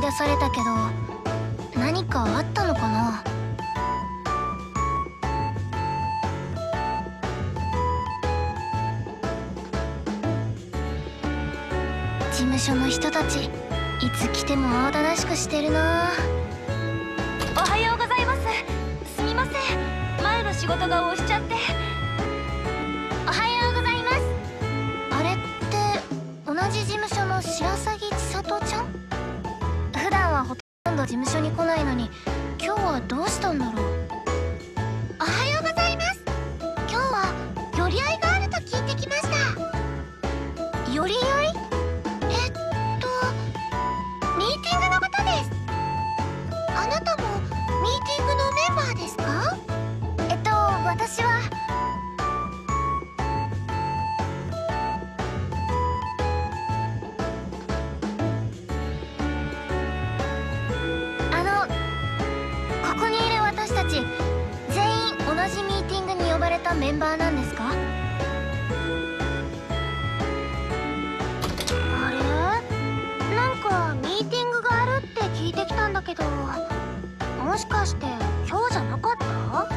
出されたけど、何かあったのかな。事務所の人たち、いつ来ても慌ただしくしてるな。 おはようございます。すみません、前の仕事が押しちゃって。 おはようございます。あれって同じ事務所の白鷺千里ちゃん？普段はほとんど事務所に来ないのに、今日はどうしたんだろう。おはようございます。今日は寄り合いがあると聞いてきました。寄り合い？ミーティングのことです。あなたもミーティングのメンバーですか？私はここにいる私たち全員同じミーティングに呼ばれたメンバーなんですか？あれ？なんかミーティングがあるって聞いてきたんだけど、もしかして今日じゃなかった？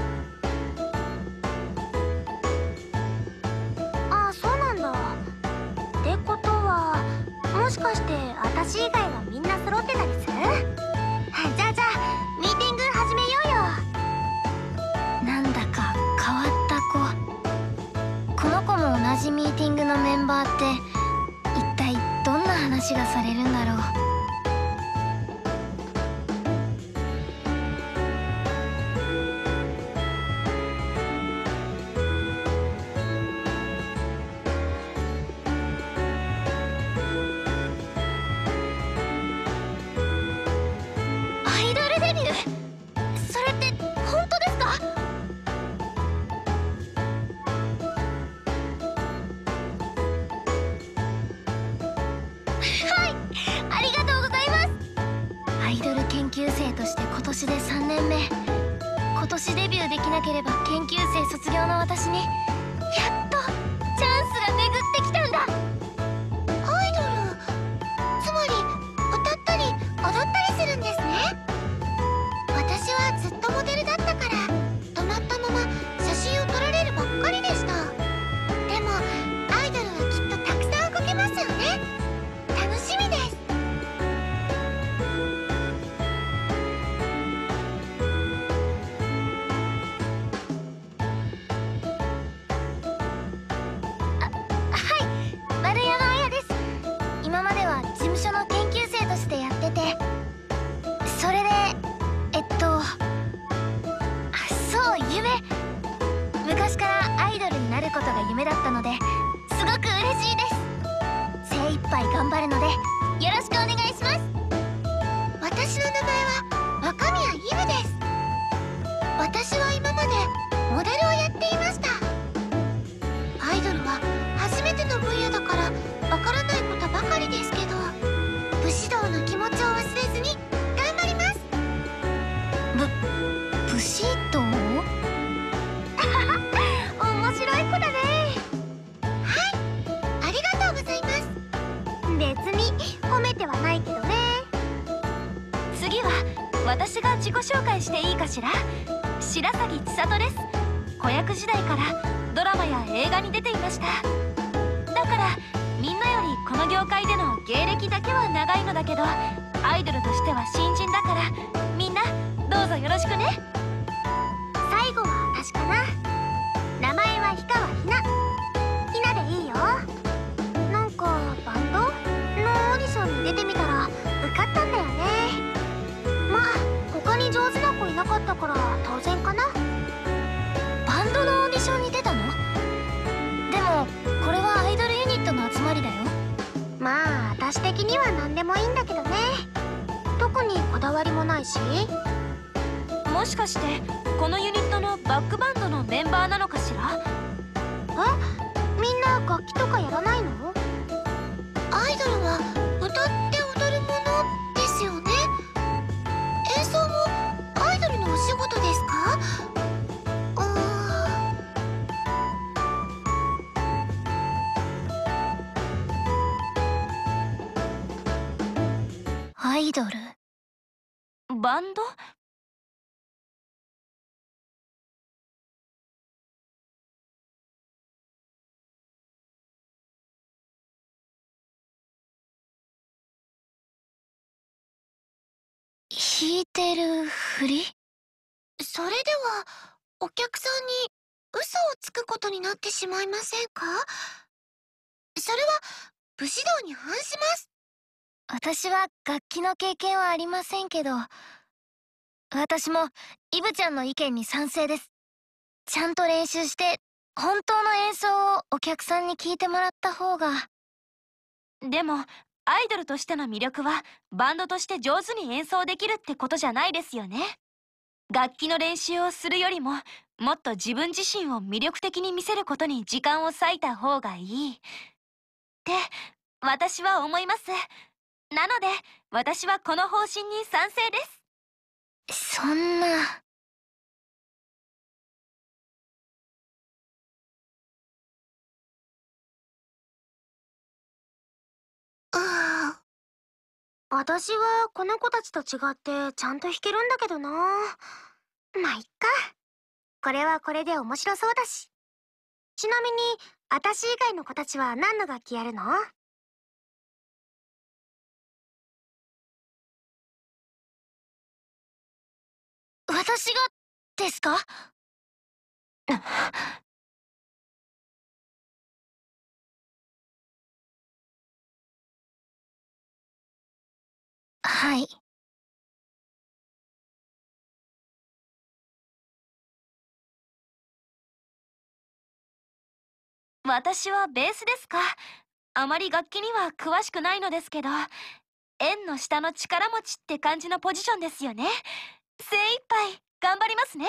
あ、そうなんだ。ってことは、もしかして私以外はみんな揃ってたりする？じゃあミーティング始めようよ。なんだか変わった子。この子も同じミーティングのメンバーって一体どんな話がされるんだろう。アイドルデビュー？それって本当ですか？はい、ありがとうございます。アイドル研究生として今年で3年目。今年デビューできなければ研究生卒業の私にやっとチャンスが巡ってきたんだ。アイドル、つまり歌ったり踊ったりするんですね。私はずっとモデルだったから止まったまま写真を撮られるばっかりでした。でもアイドルはきっとたくさん動けますよね。楽しみです。はい、丸山彩です。今までは事務所の研究生としてやってて、それでそう、夢。昔からアイドルになることが夢だったので、すごく嬉しいです。精一杯頑張るのでよろしくお願いします。私の名前は若宮イブです。私は今までモデルをやっていました。アイドルは初めての分野だからわからないことばかりですけど、武士道の気持ちを忘れずに頑張ります。武士道？面白い子だね。はい、ありがとうございます。別に褒めてはないけどね。 次は私が自己紹介していいかしら。白鷺千里です。子役時代からドラマや映画に出ていました。だからみんなよりこの業界での芸歴だけは長いのだけど、アイドルとしては新人だから、みんなどうぞよろしくね。 最後は私かな。名前は氷川ひな。ひなでいいよ。なんかバンドのオーディションに出てみたら受かったんだよね。まあ他に上手な子いなかったから当然かな。バンドのオーディションに出たの？でもこれはアイドルユニットの集まりだよ。まあ私的には何でもいいんだけどね。特にこだわりもないし。 もしかしてこのユニットのバックバンドのメンバーなのかしら？ みんな楽器とかやらないの？アイドルは歌って踊るものですよね。演奏もアイドルのお仕事ですか？アイドル。 バンド？ 弾いてるふり？それでは、お客さんに嘘をつくことになってしまいませんか？それは武士道に反します。私は楽器の経験はありませんけど、私もイブちゃんの意見に賛成です。ちゃんと練習して本当の演奏をお客さんに聞いてもらった方が。 でもアイドルとしての魅力はバンドとして上手に演奏できるってことじゃないですよね。楽器の練習をするよりももっと自分自身を魅力的に見せることに時間を割いた方がいいって私は思います。なので私はこの方針に賛成です。 そんな。私はこの子たちと違ってちゃんと弾けるんだけどな。まあいっか。これはこれで面白そうだし。ちなみに、私以外の子たちは何の楽器やるの？私がですか？はい。 私はベースですか。あまり楽器には詳しくないのですけど、円の下の力持ちって感じのポジションですよね。精一杯頑張りますね。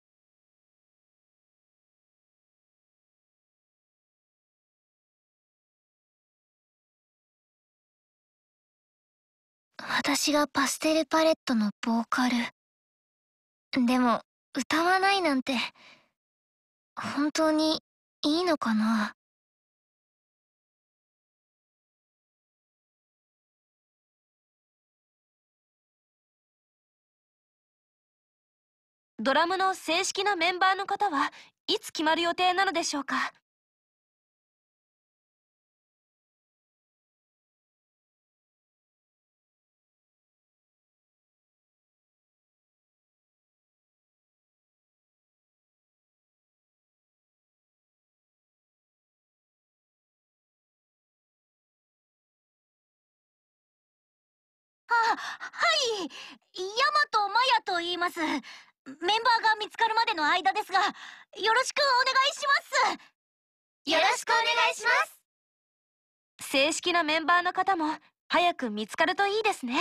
私がパステルパレットのボーカル。でも、歌わないなんて、本当にいいのかな？ ドラムの正式なメンバーの方はいつ決まる予定なのでしょうか。 はい、ヤマトマヤと言います。メンバーが見つかるまでの間ですが、よろしくお願いします。 よろしくお願いします。 正式なメンバーの方も早く見つかるといいですね。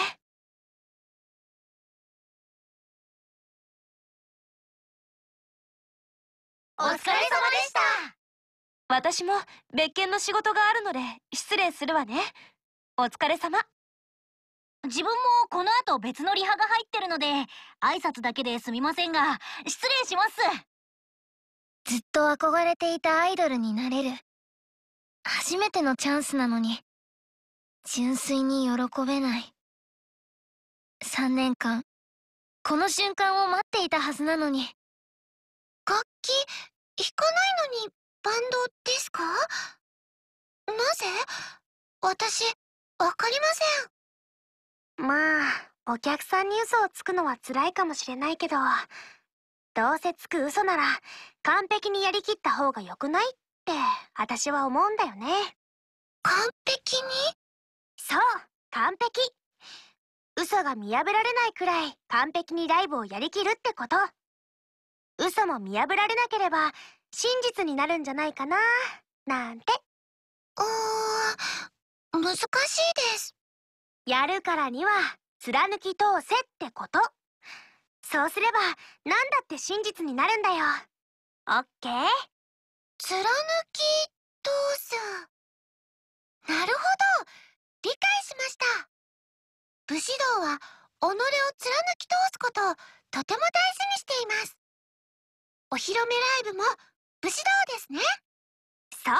お疲れ様でした。 私も別件の仕事があるので失礼するわね。お疲れ様。 自分もこの後別のリハが入ってるので、挨拶だけですみませんが、失礼します。 ずっと憧れていたアイドルになれる。初めてのチャンスなのに、純粋に喜べない。3年間、この瞬間を待っていたはずなのに。楽器、弾かないのにバンドですか？なぜ？私、わかりません。まあ、お客さんに嘘をつくのは辛いかもしれないけど、どうせつく嘘なら完璧にやりきった方が良くないって私は思うんだよね。完璧に？そう、完璧。嘘が見破られないくらい完璧にライブをやりきるってこと。嘘も見破られなければ真実になるんじゃないかな、なんて。難しいです。やるからには貫き通せってこと。そうすれば何だって真実になるんだよ。オッケー？貫き通す。なるほど。理解しました。武士道は己を貫き通すことをとても大事にしています。お披露目ライブも武士道ですね。そう、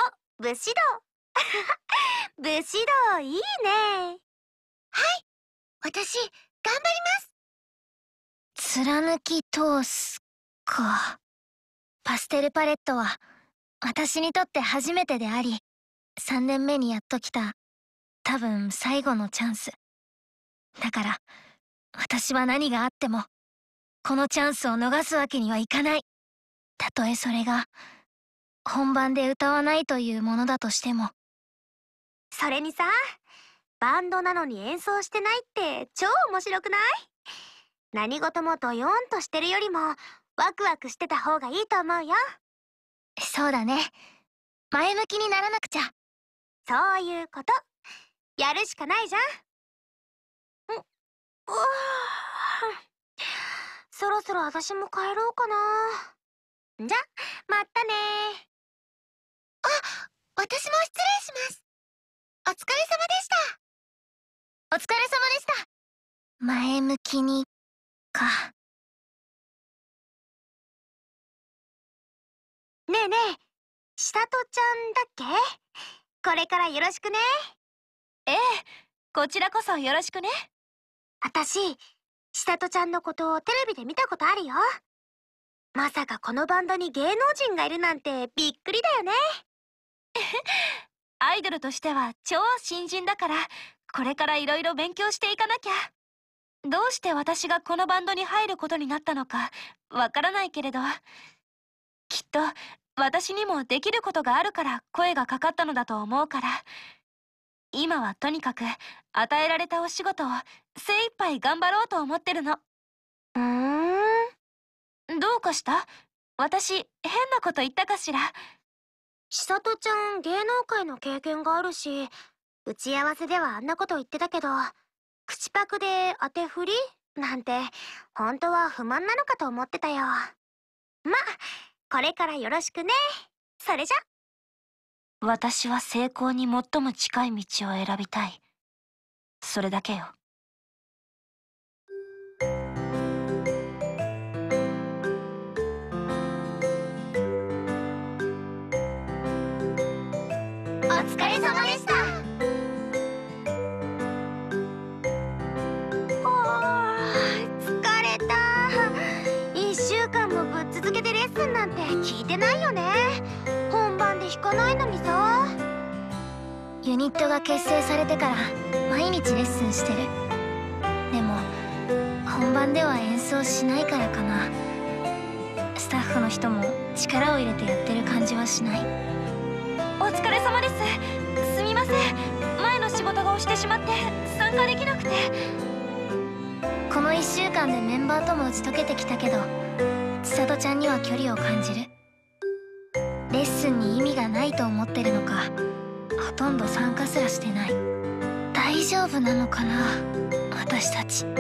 武士道。武士道いいね。はい、私頑張ります。 貫き通すか。パステルパレットは私にとって初めてであり、3年目にやっと来た多分最後のチャンスだから、私は何があってもこのチャンスを逃すわけにはいかない。たとえそれが本番で歌わないというものだとしても。 それにさ、バンドなのに演奏してないって超面白くない？何事もドヨーンとしてるよりもワクワクしてた方がいいと思うよ。 そうだね。前向きにならなくちゃ。 そういうこと。やるしかないじゃん。そろそろ私も帰ろうかな。じゃ、またね。 あ、私も失礼します。お疲れ様でした。お疲れ様でした。前向きにか。 ねえねえ、千里ちゃんだっけ？これからよろしくね。ええ、こちらこそよろしくね。私、千里ちゃんのことをテレビで見たことあるよ。まさかこのバンドに芸能人がいるなんてびっくりだよね。アイドルとしては超新人だから、これからいろいろ勉強していかなきゃ。どうして私がこのバンドに入ることになったのかわからないけれど、きっと私にもできることがあるから声がかかったのだと思うから、今はとにかく与えられたお仕事を精一杯頑張ろうと思ってるの。どうかした？私変なこと言ったかしら？千里ちゃん芸能界の経験があるし、打ち合わせではあんなこと言ってたけど、口パクで当て振りなんて本当は不満なのかと思ってたよ。ま、これからよろしくね。それじゃ。私は成功に最も近い道を選びたい。それだけよ。 お疲れ様でした。 疲れた。1週間もぶっ続けてレッスンなんて聞いてないよね。本番で弾かないのにさ。 ユニットが結成されてから毎日レッスンしてる。でも本番では演奏しないからかな。スタッフの人も力を入れてやってる感じはしない。 お疲れ様です。すみません、前の仕事が押してしまって参加できなくて。 この1週間でメンバーとも打ち解けてきたけど、千里ちゃんには距離を感じる。レッスンに意味がないと思ってるのか、ほとんど参加すらしてない。大丈夫なのかな、私たち。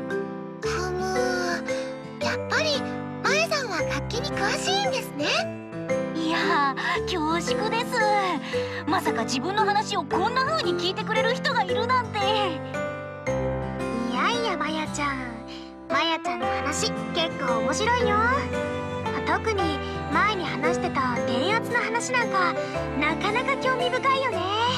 やっぱり舞さんは楽器に詳しいんですね。 いやー、恐縮です。まさか自分の話をこんな風に聞いてくれる人がいるなんて。 いやいや、まやちゃんの話結構面白いよ。特に前に話してた電圧の話なんかなかなか興味深いよね。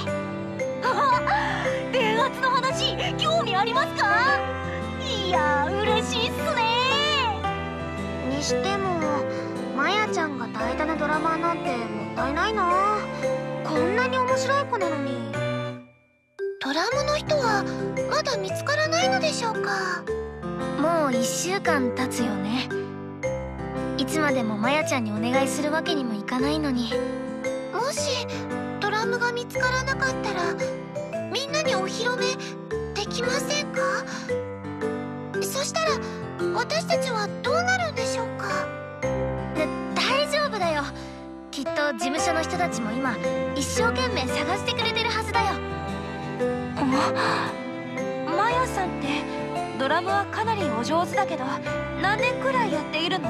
電圧の話興味ありますか？いやー、嬉しいっすね。 にしてもまやちゃんが代打のドラマーなんてもったいないな。こんなに面白い子なのに。 ドラムの人はまだ見つからないのでしょうか。もう1週間経つよね。いつまでもまやちゃんにお願いするわけにもいかないのに。もしドラムが見つからなかったらみんなにお披露目できませんか？そしたら私たちはどうなるんでしょうか？大丈夫だよ。きっと事務所の人たちも今一生懸命探してくれてるはずだよ。 まやさんってドラムはかなりお上手だけど、何年くらいやっているの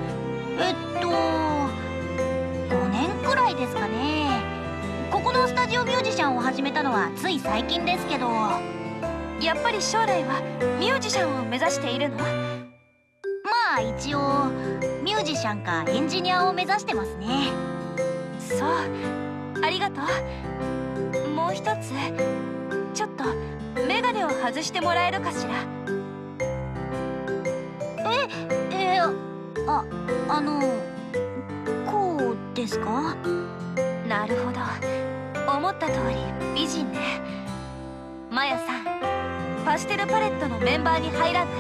？5年くらいですかね。ここのスタジオミュージシャンを始めたのはつい最近ですけど。 やっぱり将来はミュージシャンを目指しているの？ まあ一応ミュージシャンかエンジニアを目指してますね。 そう、ありがとう。もう一つ、ちょっとメガネを外してもらえるかしら？ こうですか？ なるほど、思った通り美人ね。マヤさん、パステルパレットのメンバーに入らない？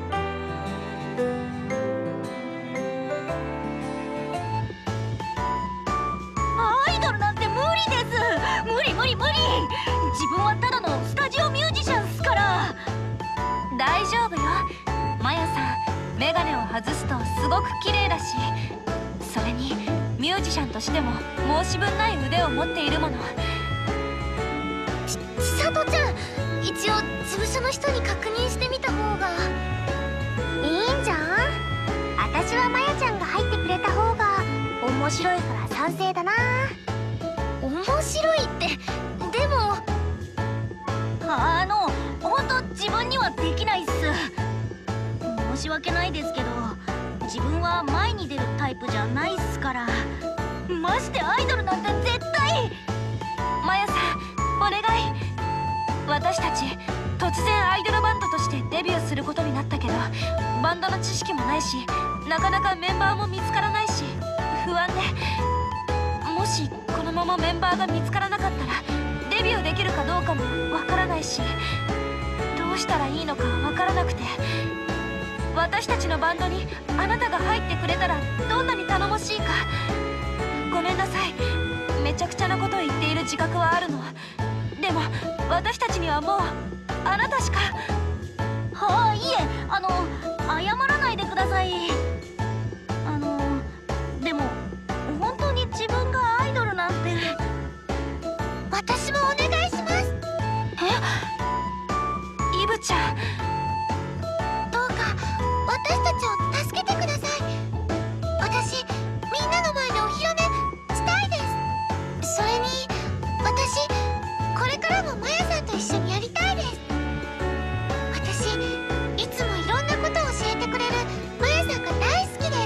アイドルなんて無理です。無理。自分はただのスタジオミュージシャンっすから。 大丈夫よ、マヤさん。メガネを外すとすごく綺麗だし、それにミュージシャンとしても申し分ない腕を持っているもの。 千里ちゃん、一応事務所の人に確認してみた方がいいんじゃん。私はマヤちゃんが入ってくれた方が面白いから賛成だな。面白いって、でもほんと自分にはできないっす。申し訳ないですけど、自分は前に出るタイプじゃないっすから。ましてアイドルなんて絶対。 マヤさん、お願い。私たち突然アイドルバンドとしてデビューすることになったけど、バンドの知識もないし、なかなかメンバーも見つからないし不安で、もしこのままメンバーが見つからなかったらデビューできるかどうかもわからないし、どうしたらいいのかわからなくて。私たちのバンドにあなたが入ってくれたらどんなに頼もしいか。ごめんなさい、めちゃくちゃなことを言っている自覚はあるの。でも私たちにはもうあなたしか。 いえ、謝らないでください。でも本当に自分がアイドルなんて。 私もお願いします。 イブちゃん、 どうか私たちを助けてください。私、みんなの前でお披露目したいです。それに私、これからもマヤさんと一緒にやりたいです。私、いつもいろんなことを教えてくれるマヤさんが大好きです。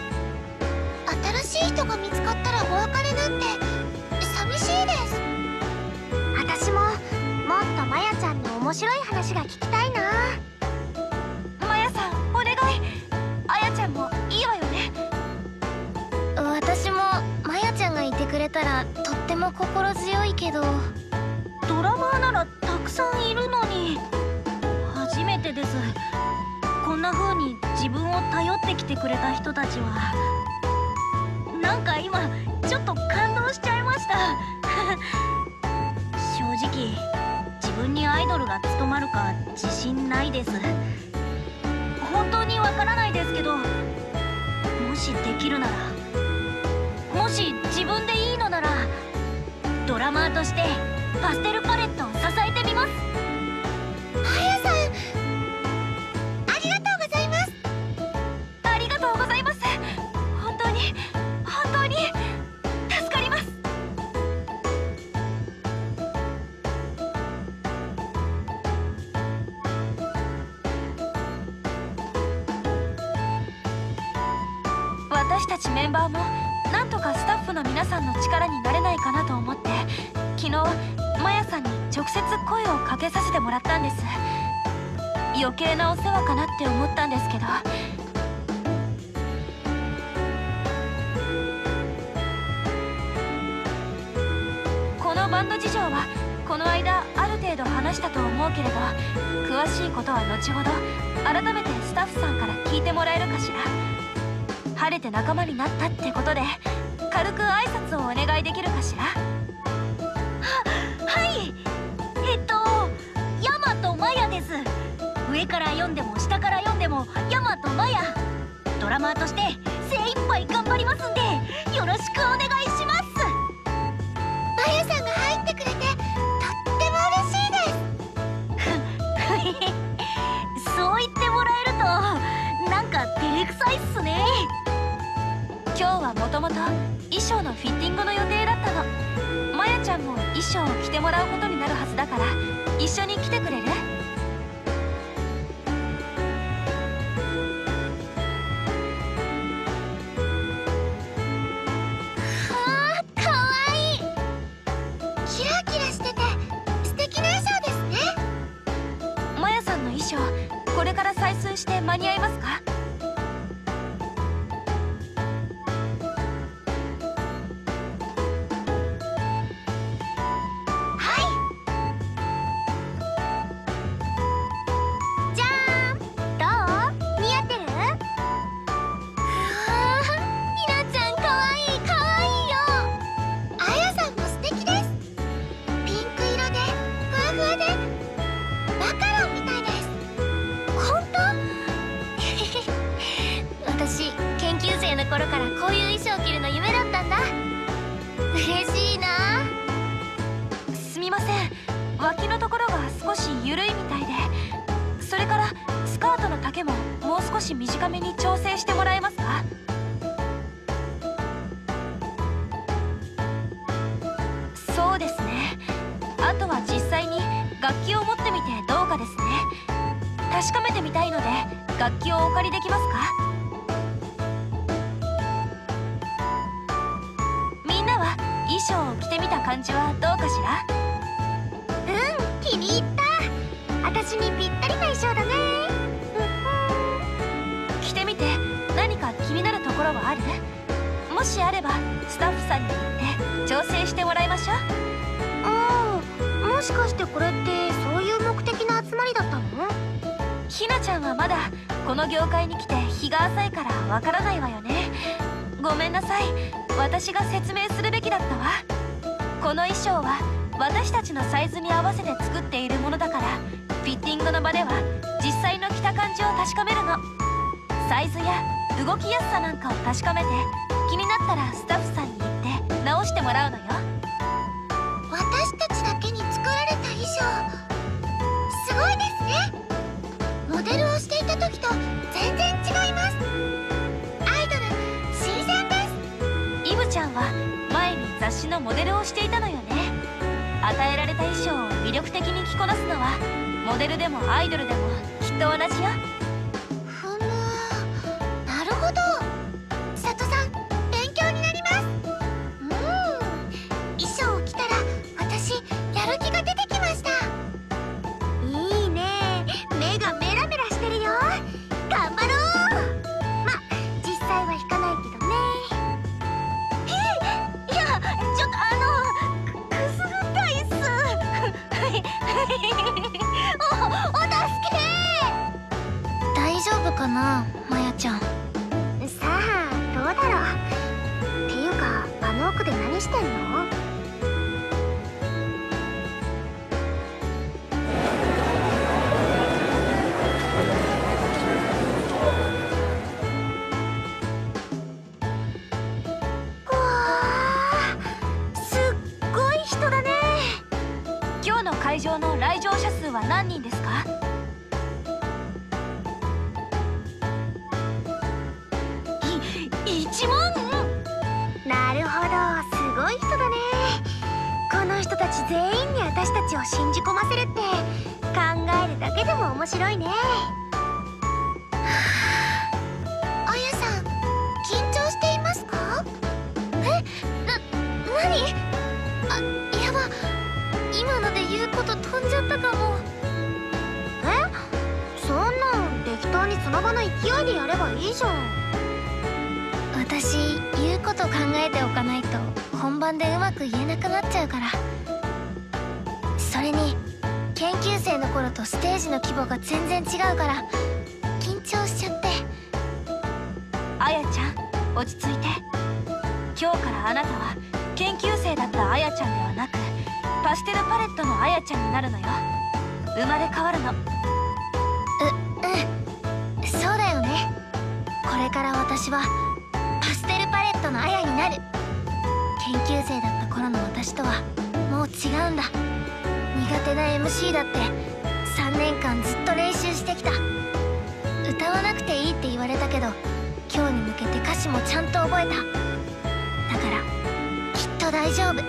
新しい人が見つかったらお別れなんて寂しいです。私ももっとマヤちゃんの面白い話が聞きたいな。 マヤさん、お願い。あやちゃんもいいわよね？ 私もマヤちゃんがいてくれたらとっても心強いけど。 ドラマーならたくさんいるのに。初めてです。こんな風に自分を頼ってきてくれた人たちは。なんか今ちょっと感動しちゃいました。正直自分にアイドルが務まるか自信ないです。本当にわからないですけど、もしできるなら、もし自分でいいのなら、ドラマーとしてパステルパレットを支えてみます。 マヤさん、ありがとうございます。 ありがとうございます。本当に助かります。私たちメンバーもなんとかスタッフの皆さんの力になれないかなと思って、昨日マヤさんに直接声をかけさせてもらったんです。余計なお世話かなって思ったんですけど。このバンド事情はこの間ある程度話したと思うけれど、詳しいことは後ほど改めてスタッフさんから聞いてもらえるかしら。晴れて仲間になったってことで軽く挨拶をお願いできるかしら。 はい、ヤマトマヤです。上から読んでも下から読んでもヤマトマヤ。ドラマーとして精一杯頑張りますんでよろしくお願いします。 マヤさんが入ってくれてとっても嬉しいです。 そう言ってもらえるとなんか照れくさいっすね。 今日はもともと衣装のフィッティングの予定だったの。マヤちゃんも衣装を着てもらうことになるはずだから一緒に来てくれる？ かわいい。キラキラしてて素敵な衣装ですね。 マヤさんの衣装、 これから採寸して間に合いますか？ 頃からこういう衣装を着るの夢だったんだ。嬉しいな。 すみません、脇のところが少し緩いみたいで、それからスカートの丈ももう少し短めに調整してもらえますか？そうですね。あとは実際に楽器を持ってみてどうかですね。確かめてみたいので楽器をお借りできますか？衣装を着てみた感じはどうかしら？ 気に入った。私にぴったりな衣装だね。 着てみて何か気になるところはある？もしあればスタッフさんに言って調整してもらいましょう。 もしかしてこれってそういう目的の集まりだったの？ ひなちゃんはまだこの業界に来て日が浅いからわからないわよね。ごめんなさい、私が説明するべきだったわ。この衣装は私たちのサイズに合わせて作っているものだから、フィッティングの場では実際の着た感じを確かめるの。サイズや動きやすさなんかを確かめて、気になったらスタッフさんに言って直してもらうのよ。 私たちだけに作られた衣装、すごいですね。モデルをしていた時と全然違います。 イブちゃんは前に雑誌のモデルをしていたのよね。与えられた衣装を魅力的に着こなすのはモデルでもアイドルでもきっと同じよ。 なるほど。佐藤さん、勉強になります。衣装を着たら私やる気が出てきました。いいね。目がメラメラしてるよ。頑張ろう。ま、実際は引かないけどね。ちょっとくすぐったいっす。お助け。大丈夫かな、まやちゃん。さあ、どうだろう。っていうか、あの奥で何してんの？ 会場の来場者数は何人ですか？1万？ なるほど、すごい人だね。この人たち全員に私たちを信じ込ませるって考えるだけでも面白いね。あやさん、緊張していますか？何？やば、今ので言うこと飛んじゃったかも。そんなん適当にその場の勢いでやればいいじゃん。私、言うこと考えておかないと本番でうまく言えなくなっちゃうから。それに研究生の頃とステージの規模が全然違うから緊張しちゃって。 あやちゃん、落ち着いて。今日からあなたは研究生だったあやちゃんではなく、パステルパレットのあやちゃんになるのよ。生まれ変わるの。そうだよね。これから私はパステルパレットのあやになる。研究生だった頃の私とはもう違うんだ。苦手な MC だって3年間ずっと練習してきた。歌わなくていいって言われたけど、今日に向けて歌詞もちゃんと覚えた。だからきっと大丈夫。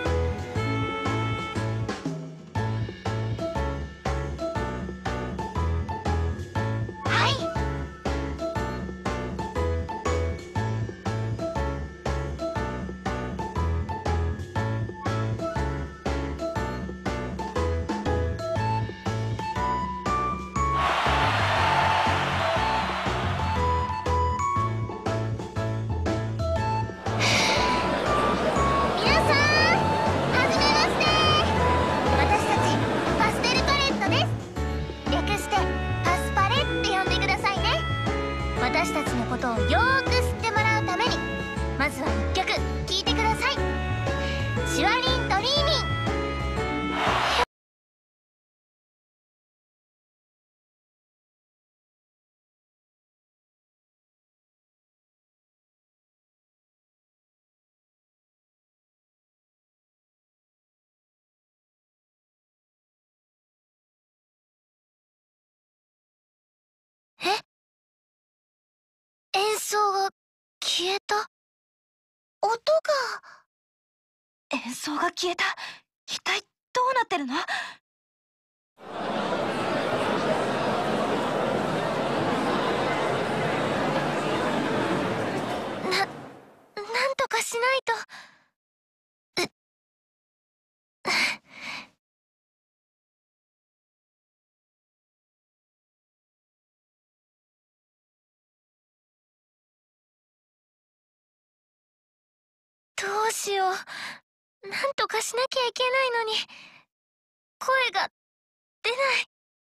私たちのことをよーく知ってもらうために、まずは1曲聴いてください。シュワリンドリーミン。演奏が消えた。音が。 演奏が消えた。一体どうなってるの？ なんとかしないと。どうしよう。なんとかしなきゃいけないのに、声が出ない。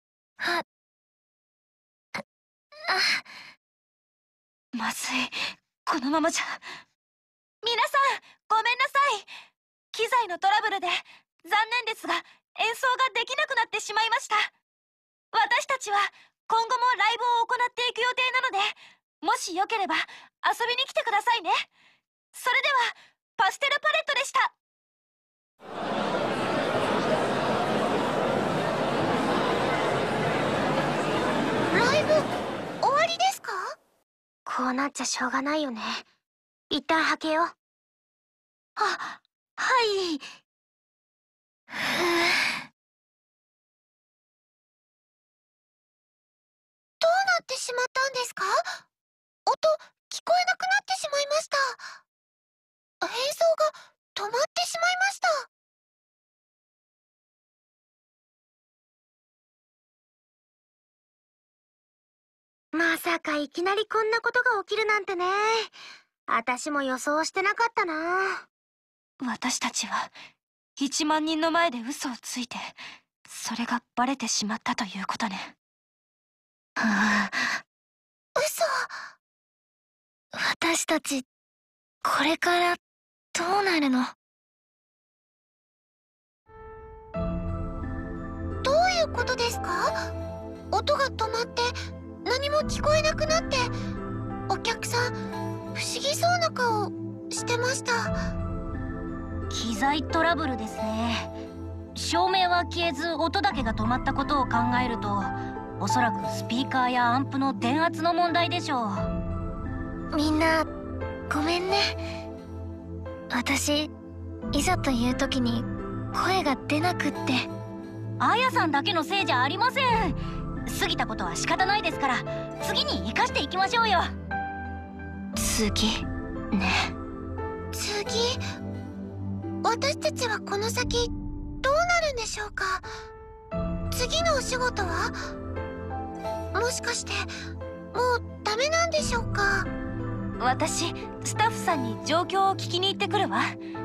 まずい。このままじゃ。皆さん、ごめんなさい。機材のトラブルで残念ですが演奏ができなくなってしまいました。私たちは今後もライブを行っていく予定なので、もしよければ遊びに来てくださいね。それではパステルパレットでした。 ライブ終わりですか？ こうなっちゃしょうがないよね。一旦はけよう。はい。 どうなってしまったんですか？音聞こえなくなってしまいました。演奏が止まってしまいました。 まさかいきなりこんなことが起きるなんてね。私も予想してなかったな。 私たちは1万人の前で嘘をついて、それがバレてしまったということね。 嘘。私たちこれからどうなるの？どういうことですか？音が止まって何も聞こえなくなって、お客さん不思議そうな顔してました。 機材トラブルですね。照明は消えず音だけが止まったことを考えると、おそらくスピーカーやアンプの電圧の問題でしょう。 みんなごめんね。私いざという時に声が出なくって。 あやさんだけのせいじゃありません。過ぎたことは仕方ないですから、次に生かしていきましょうよ。 次ね。次、私たちはこの先どうなるんでしょうか？次のお仕事はもしかしてもうダメなんでしょうか？ 私、スタッフさんに状況を聞きに行ってくるわ。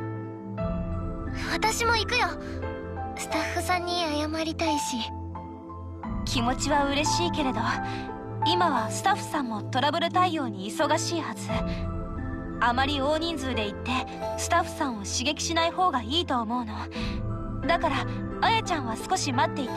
私も行くよ。スタッフさんに謝りたいし。 気持ちは嬉しいけれど、今はスタッフさんもトラブル対応に忙しいはず。あまり大人数で行ってスタッフさんを刺激しない方がいいと思うの。だからあやちゃんは少し待っていて。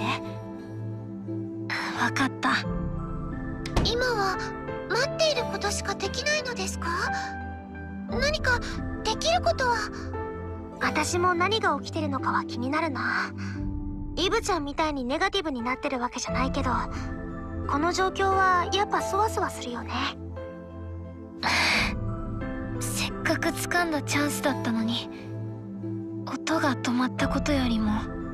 わかった。今は待っていることしかできないのですか？何かできることは。 私も何が起きてるのかは気になるな。イブちゃんみたいにネガティブになってるわけじゃないけど、この状況はやっぱそわそわするよね。 せっかく掴んだチャンスだったのに、音が止まったことよりも。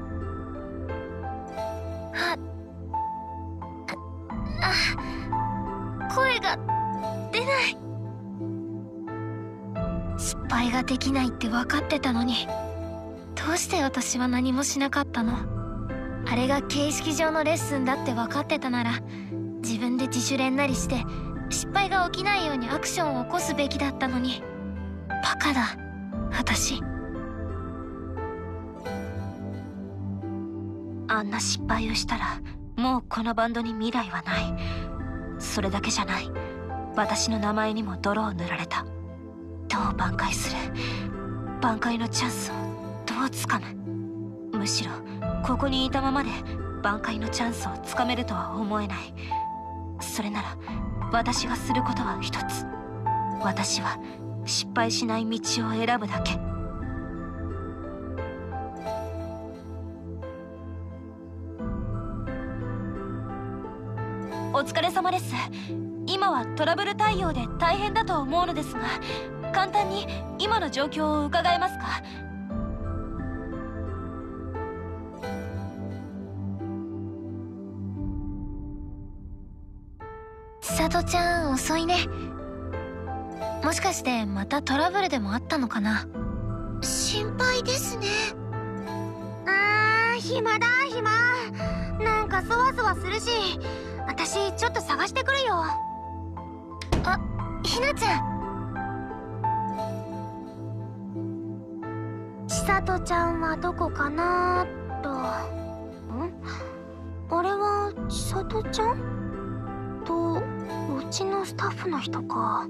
声が出ない。失敗ができないって分かってたのに、どうして私は何もしなかったの？あれが形式上のレッスンだって分かってたなら、自分で自主練なりして失敗が起きないようにアクションを起こすべきだったのに。バカだ私。 あんな失敗をしたらもうこのバンドに未来はない。それだけじゃない。 私の名前にも泥を塗られた。どう挽回する？挽回のチャンスをどうつかむ？むしろここにいたままで挽回のチャンスをつかめるとは思えない。それなら私がすることは一つ。私は失敗しない道を選ぶだけ。お疲れ様です。今はトラブル対応で大変だと思うのですが、簡単に今の状況を伺えますか？ 千里ちゃん遅いね。もしかしてまたトラブルでもあったのかな？心配ですね。 暇だ暇。なんかそわそわするし、私ちょっと探してくるよ。 あ、ひなちゃん。 千里ちゃんはどこかなと。あれは千里ちゃんとうちのスタッフの人か。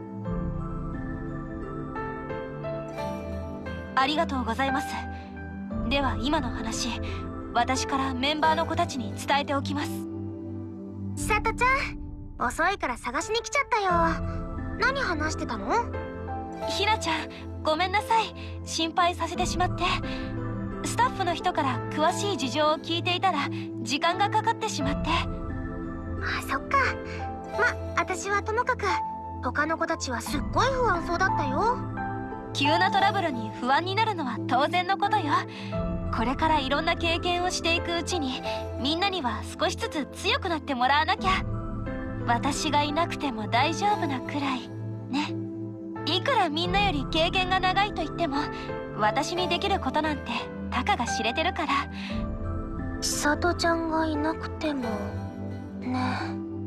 ありがとうございます。では今の話、私からメンバーの子たちに伝えておきます。 千里ちゃん、遅いから探しに来ちゃったよ。何話してたの？ ひなちゃん、ごめんなさい。心配させてしまって。スタッフの人から詳しい事情を聞いていたら時間がかかってしまって。 そっか。私はともかく、他の子たちはすっごい不安そうだったよ。 急なトラブルに不安になるのは当然のことよ。これからいろんな経験をしていくうちに、みんなには少しずつ強くなってもらわなきゃ。私がいなくても大丈夫なくらいね。いくらみんなより経験が長いと言っても、私にできることなんてたかが知れてるから。 千里ちゃんがいなくてもね。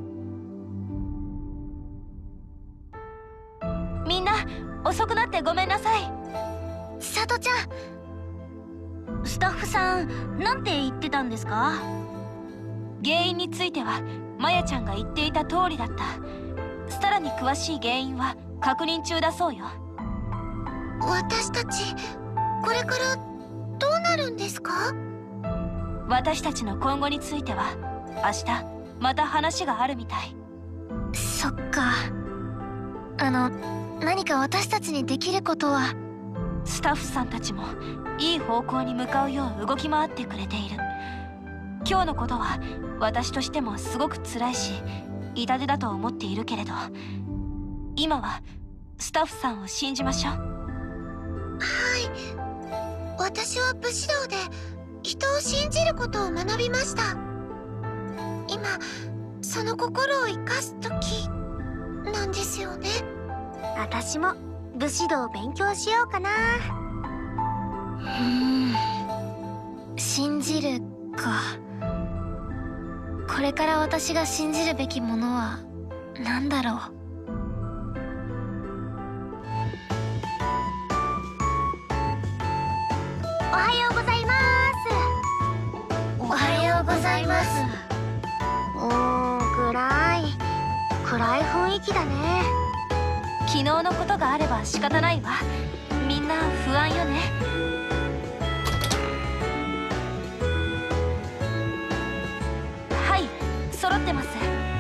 みんな遅くなってごめんなさい。 千里ちゃん。 スタッフさん、なんて言ってたんですか？ 原因についてはマヤちゃんが言っていた通りだった。さらに詳しい原因は確認中だそうよ。 私たちこれからどうなるんですか？ 私たちの今後については明日また話があるみたい。 そっか。何か私たちにできることは？ スタッフさんたちもいい方向に向かうよう動き回ってくれている。今日のことは私としてもすごく辛いし痛手だと思っているけれど、今はスタッフさんを信じましょう。 はい。私は武士道で人を信じることを学びました。今その心を生かす時なんですよね。 私も武士道を勉強しようかな。 信じるか。これから私が信じるべきものは何だろう。 おはようございます。 おはようございます。 暗い雰囲気だね。 昨日のことがあれば仕方ないわ。みんな不安よね。はい、揃ってます。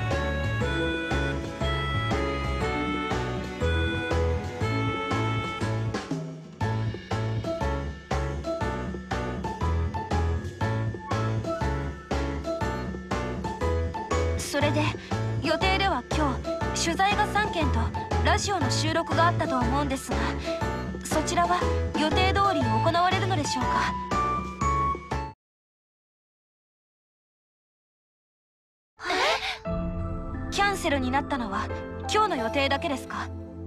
それで予定では今日取材が3件とラジオの収録があったと思うんですが、そちらは予定通り行われるのでしょうか？キャンセルになったのは今日の予定だけですか？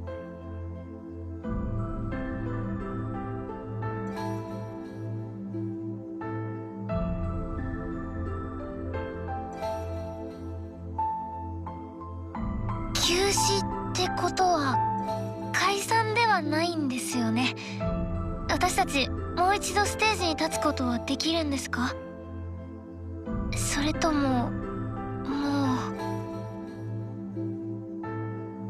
休止ってことは解散ではないんですよね。私たちもう一度ステージに立つことはできるんですか？それとももう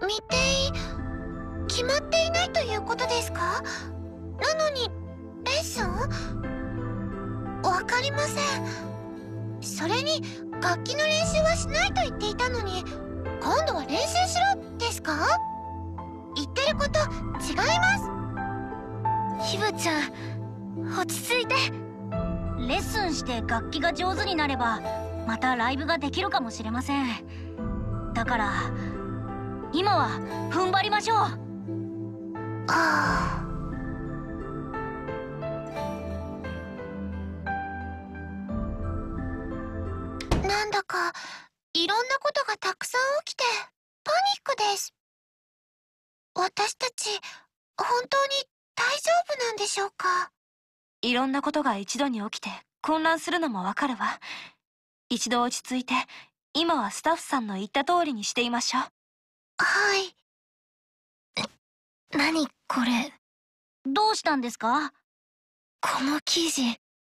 未定決まっていないということですか？なのにレッスン？わかりません。それに楽器の練習はしないと言っていたのに、今度は練習しろですか？言ってること違います。ひぶちゃん、落ち着いて。 レッスンして楽器が上手になればまたライブができるかもしれません。だから今は踏ん張りましょう。 ああ。なんだかいろんなことがたくさん起きてパニックです。私たち本当に大丈夫なんでしょうか？ いろんなことが一度に起きて混乱するのもわかるわ。一度落ち着いて、今はスタッフさんの言った通りにしていましょう。 はい。何これ？ どうしたんですか？ この記事。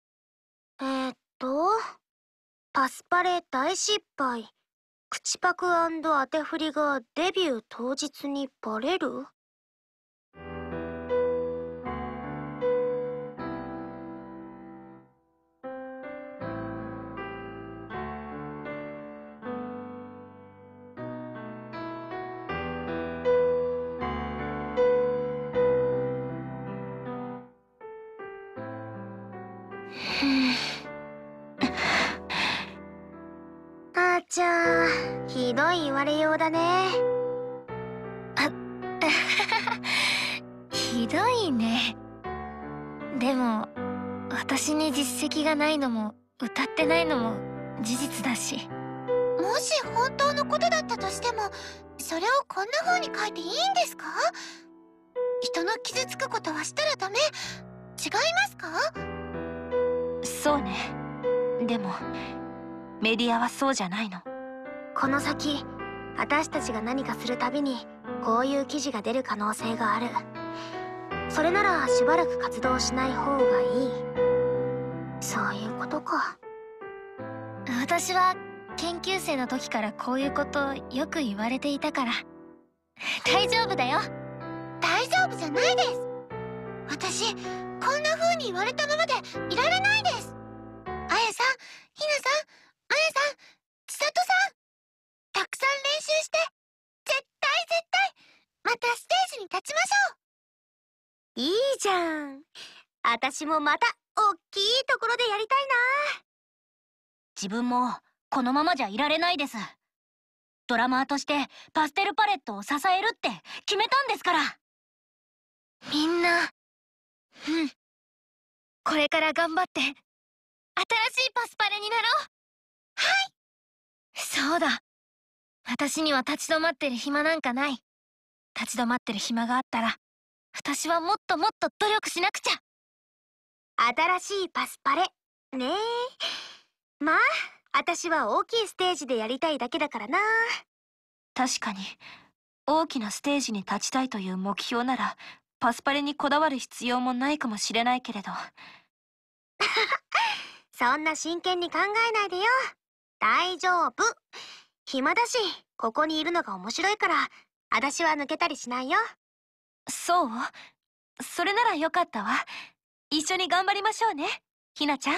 パスパレ大失敗。口パク&当て振りがデビュー当日にバレる？あーちゃん、ひどい言われようだね。ひどいね。でも私に実績がないのも歌ってないのも事実だし。もし本当のことだったとしても、それをこんな風に書いていいんですか？人の傷つくことはしたらダメ。違いますか？ そうね。でもメディアはそうじゃないの。 この先私たちが何かするたびにこういう記事が出る可能性がある。それならしばらく活動しない方がいい。そういうことか。私は研究生の時からこういうことよく言われていたから大丈夫だよ。大丈夫じゃないです。私こんな風に言われたままでいられないです。あやさん、ひなさん、まやさん、千里さん、たくさん練習して絶対またステージに立ちましょう。いいじゃん。私もまたおっきいところでやりたいな。 自分もこのままじゃいられないです。ドラマーとしてパステルパレットを支えるって決めたんですから。 みんな、これから頑張って新しいパスパレになろう。はい。そうだ。私には立ち止まってる暇なんかない。立ち止まってる暇があったら私はもっともっと努力しなくちゃ。新しいパスパレねえ。まあ私は大きいステージでやりたいだけだからな。 確かに大きなステージに立ちたいという目標ならパスパレにこだわる必要もないかもしれないけれどそんな真剣に考えないでよ。大丈夫。暇だしここにいるのが面白いから私は抜けたりしないよ。 そう？それならよかったわ。一緒に頑張りましょうね、ひなちゃん。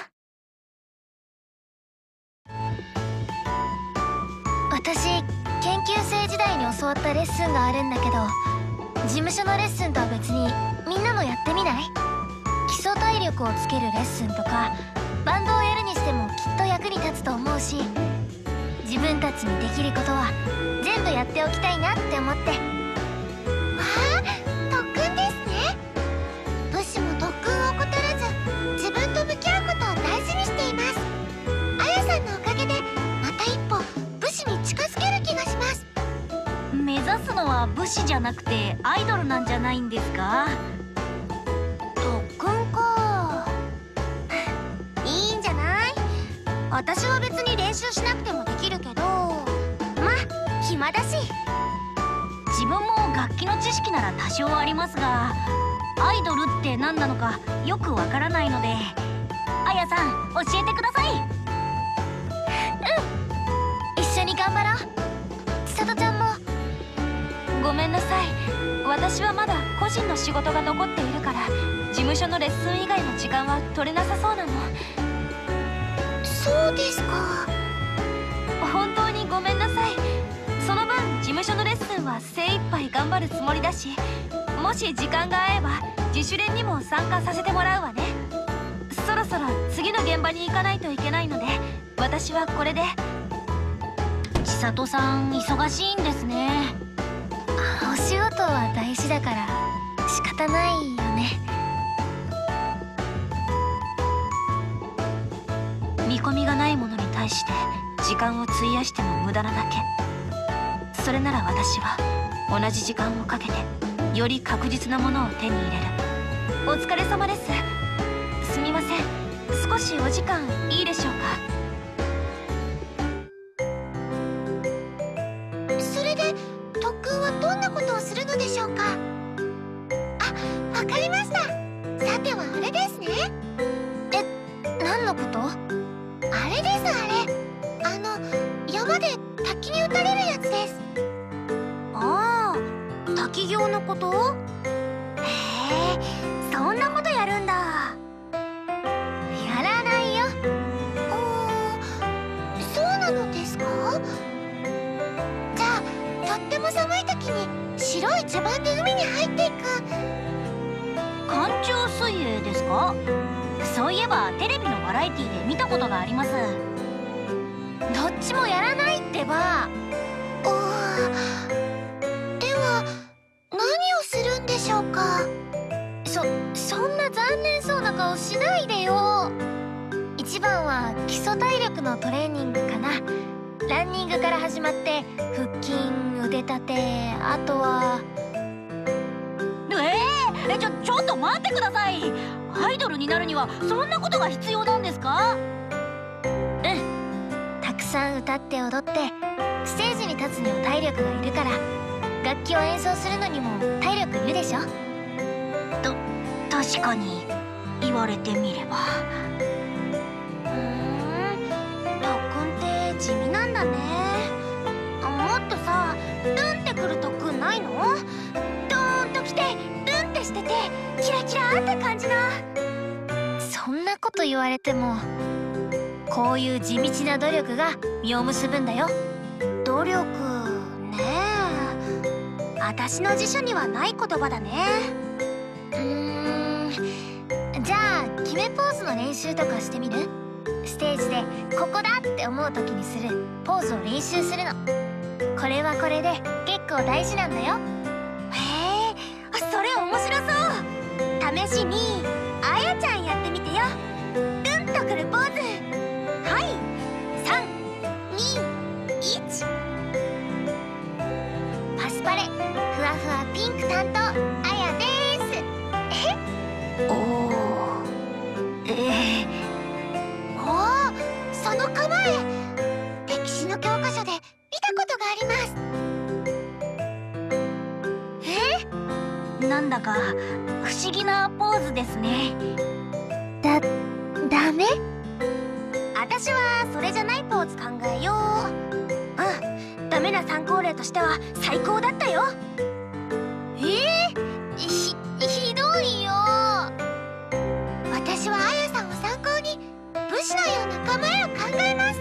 私研究生時代に教わったレッスンがあるんだけど、事務所のレッスンとは別にみんなもやってみない？基礎体力をつけるレッスンとかバンドをやるにしてもきっと役に立つと思うし、自分たちにできることは全部やっておきたいなって思って。わあ、特訓ですね。武士も特訓を怠らず自分と向き合うことを大事にしています。あやさんのおかげでまた一歩武士に近づける気がします。 目指すのは武士じゃなくてアイドルなんじゃないんですか？ 特訓か。いいんじゃない？私は別に練習しなくてもできるけど、まあ暇だし。 自分も楽器の知識なら多少ありますが、アイドルって何なのかよくわからないので、あやさん教えてください。 一緒に頑張ろう。千里ちゃんも。 ごごめんなさい。私はまだ個人の仕事が残っているから事務所のレッスン以外の時間は取れなさそうなの。 そうですか。 本当にごめんなさい。その分事務所のレッスンは精一杯頑張るつもりだし、もし時間が合えば自主練にも参加させてもらうわね。そろそろ次の現場に行かないといけないので、私はこれで。 千里さん忙しいんですね。 お仕事は大事だから仕方ないよね。 見込みがないものに対して時間を費やしても無駄なだけ。それなら私は同じ時間をかけてより確実なものを手に入れる。お疲れ様です。すみません、少しお時間いいでしょうか。 それで特訓はどんなことをするのでしょうか。あ、わかりました。さてはあれですね。何のこと？あれです、あれ。山で滝に打たれるやつです。 ああ、滝行のこと？へえ、そんなことやるんだ。 やらないよ。そうなのですか？じゃあとっても寒い時に白い茶番で海に入っていく。 寒中水泳ですか？そういえばテレビのバラエティで見たことがあります。 どっちもやらないってば。では何をするんでしょうか。そんな残念そうな顔しないでよ。一番は基礎体力のトレーニングかな。ランニングから始まって腹筋、腕立て、あとは。 ちょっと待ってください。アイドルになるにはそんなことが必要なんですか？ たくさん歌って踊ってステージに立つには体力がいるから、楽器を演奏するのにも体力いるでしょ。 確かに言われてみれば。特訓って地味なんだね。もっとさ、ルンってくる特訓ないの？ドーンときてルンってしててキラキラって感じの。 そんなこと言われても、こういう地道な努力が実を結ぶんだよ。 努力ねえ。私の辞書にはない言葉だね。 じゃあ決めポーズの練習とかしてみる？ステージでここだって思う時にするポーズを練習するの。これはこれで結構大事なんだよ。 へえ、それ面白そう。試しにあやちゃんやってみてよ。ルンとくるポーズ。はい、3、2、1。 パスパレふわふわピンク担当あやです。その構え、歴史の教科書で見たことがあります。 なんだか不思議なポーズですね。 ダメ？ 私はそれじゃないポーズ考えよう。ダメな参考例としては最高だったよ。 ひどいよ。私はあやさんを参考に武士のような構えを考えます。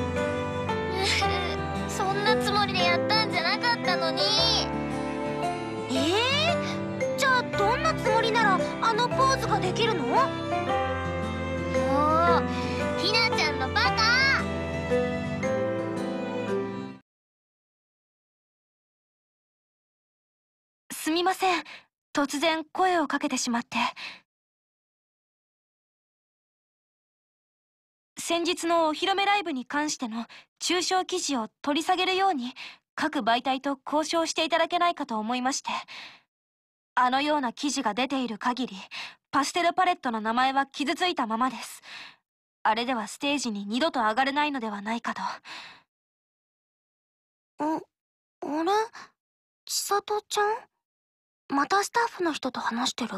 そんなつもりでやったんじゃなかったのに。 じゃあどんなつもりならあのポーズができるの？ もうひなちゃんのバカ。 すみません、突然声をかけてしまって。先日のお披露目ライブに関しての中傷記事を取り下げるように各媒体と交渉していただけないかと思いまして。あのような記事が出ている限りパステルパレットの名前は傷ついたままです。あれではステージに二度と上がれないのではないかと。 あれ？千里ちゃん？またスタッフの人と話してる？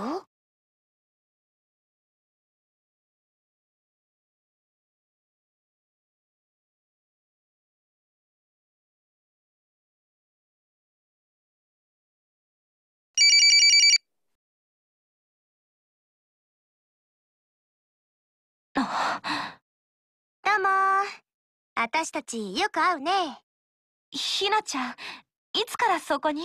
私たちよく会うね。 ひなちゃん、いつからそこに？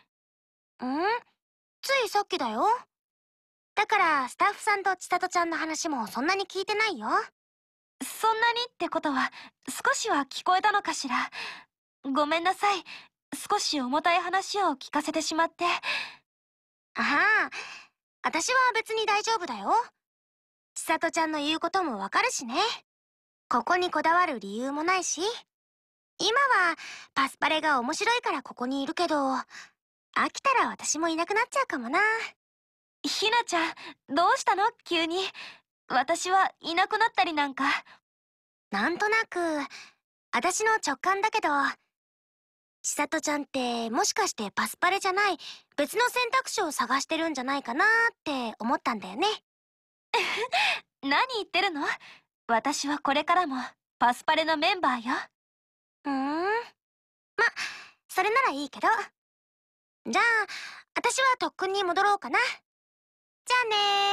ついさっきだよ。だからスタッフさんと千里ちゃんの話もそんなに聞いてないよ。 そんなにってことは、少しは聞こえたのかしら。ごめんなさい。少し重たい話を聞かせてしまって。 ああ、私は別に大丈夫だよ。千里ちゃんの言うこともわかるしね。ここにこだわる理由もないし。今はパスパレが面白いからここにいるけど、飽きたら私もいなくなっちゃうかもな。 ひなちゃん、どうしたの急に。私はいなくなったりなんか。 なんとなく、私の直感だけど、千里ちゃんってもしかしてパスパレじゃない別の選択肢を探してるんじゃないかなって思ったんだよね。 何言ってるの？私はこれからもパスパレのメンバーよ。 ま、それならいいけど。じゃあ、私はとっくんに戻ろうかな。じゃ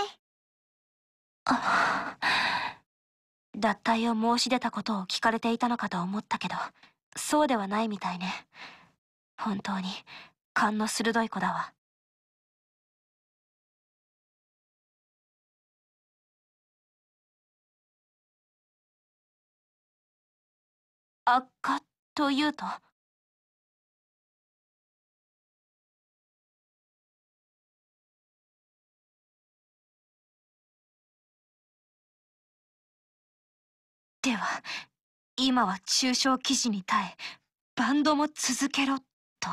あね脱退を申し出たことを聞かれていたのかと思ったけど、そうではないみたいね。本当に勘の鋭い子だわ。悪化というと？では、今は中傷記事に耐え、バンドも続けろと？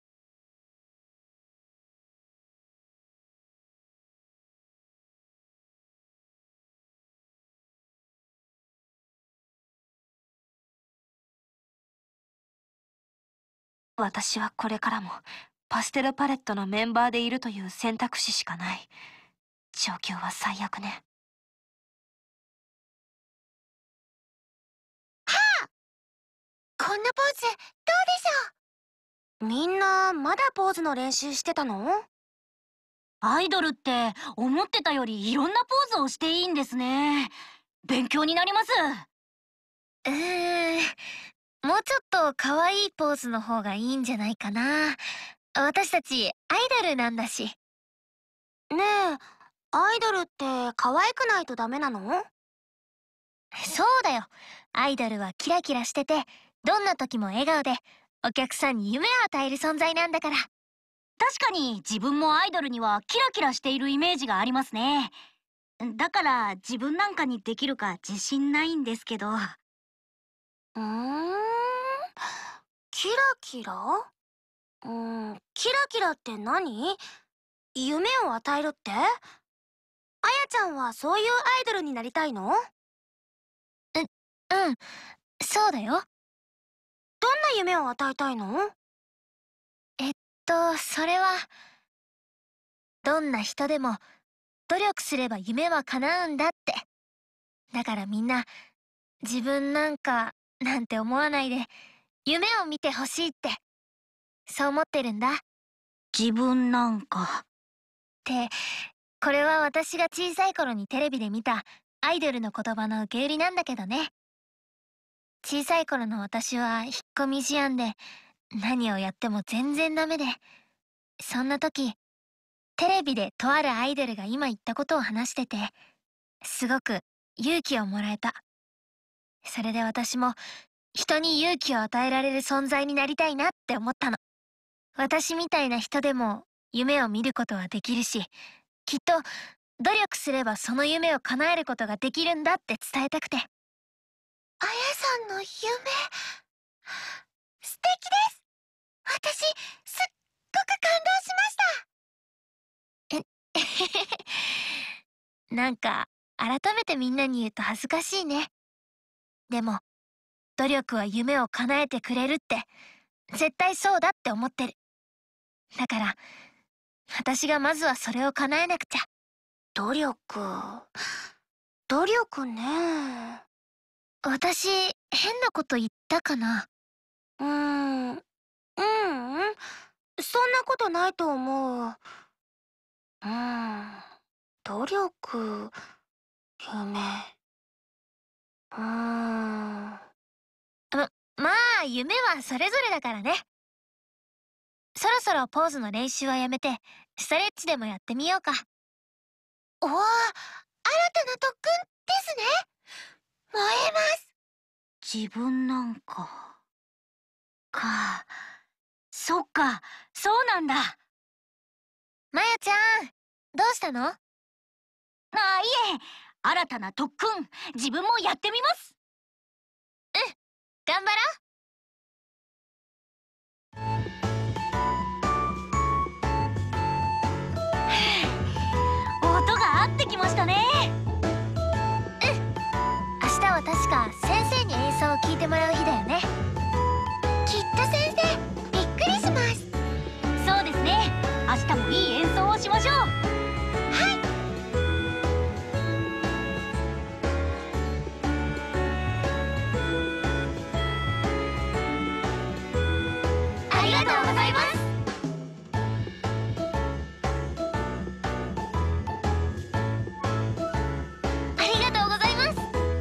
私はこれからもパステルパレットのメンバーでいるという選択肢しかない。状況は最悪ね。 こんなポーズどうでしょう？みんなまだポーズの練習してたの？ アイドルって思ってたよりいろんなポーズをしていいんですね。勉強になります。 もうちょっと可愛いポーズの方がいいんじゃないかな。私たちアイドルなんだし。ねえ、アイドルって可愛くないとダメなの？そうだよ。アイドルはキラキラしてて、どんな時も笑顔で、お客さんに夢を与える存在なんだから。 確かに自分もアイドルにはキラキラしているイメージがありますね。だから自分なんかにできるか自信ないんですけど。 キラキラ？キラキラって何？夢を与えるって？あやちゃんはそういうアイドルになりたいの？うん、そうだよ。どんな夢を与えたいの？それは、どんな人でも努力すれば夢は叶うんだって。だからみんな、自分なんか、なんて思わないで、夢を見てほしいって、そう思ってるんだ。っ自分なんか。 て、これは私が小さい頃にテレビで見たアイドルの言葉の受け売りなんだけどね。小さい頃の私は引っ込み思案で、何をやっても全然ダメで、そんな時、テレビでとあるアイドルが今言ったことを話してて、すごく勇気をもらえた。それで私も人に勇気を与えられる存在になりたいなって思ったの。私みたいな人でも夢を見ることはできるし、きっと努力すればその夢を叶えることができるんだって伝えたくて。あやさんの夢、素敵です。私、すっごく感動しました。なんか、改めてみんなに言うと恥ずかしいね。でも、努力は夢を叶えてくれるって、絶対そうだって思ってる。だから、私がまずはそれを叶えなくちゃ。努力。努力ね。私、変なこと言ったかな？そんなことないと思う。努力、夢。 まあ夢はそれぞれだからね。そろそろポーズの練習はやめてストレッチでもやってみようか。 おお、新たな特訓ですね。燃えます。 自分なんかそっか、そうなんだ。 まやちゃん、どうしたの？ いえ、新たな特訓、自分もやってみます。 頑張ろう。音が合ってきましたね。 明日は確か先生に演奏を聞いてもらう日だよね。 きっと先生、びっくりします。 そうですね。明日もいい演奏をしましょう。 ありがとうございます。ありがとうございます。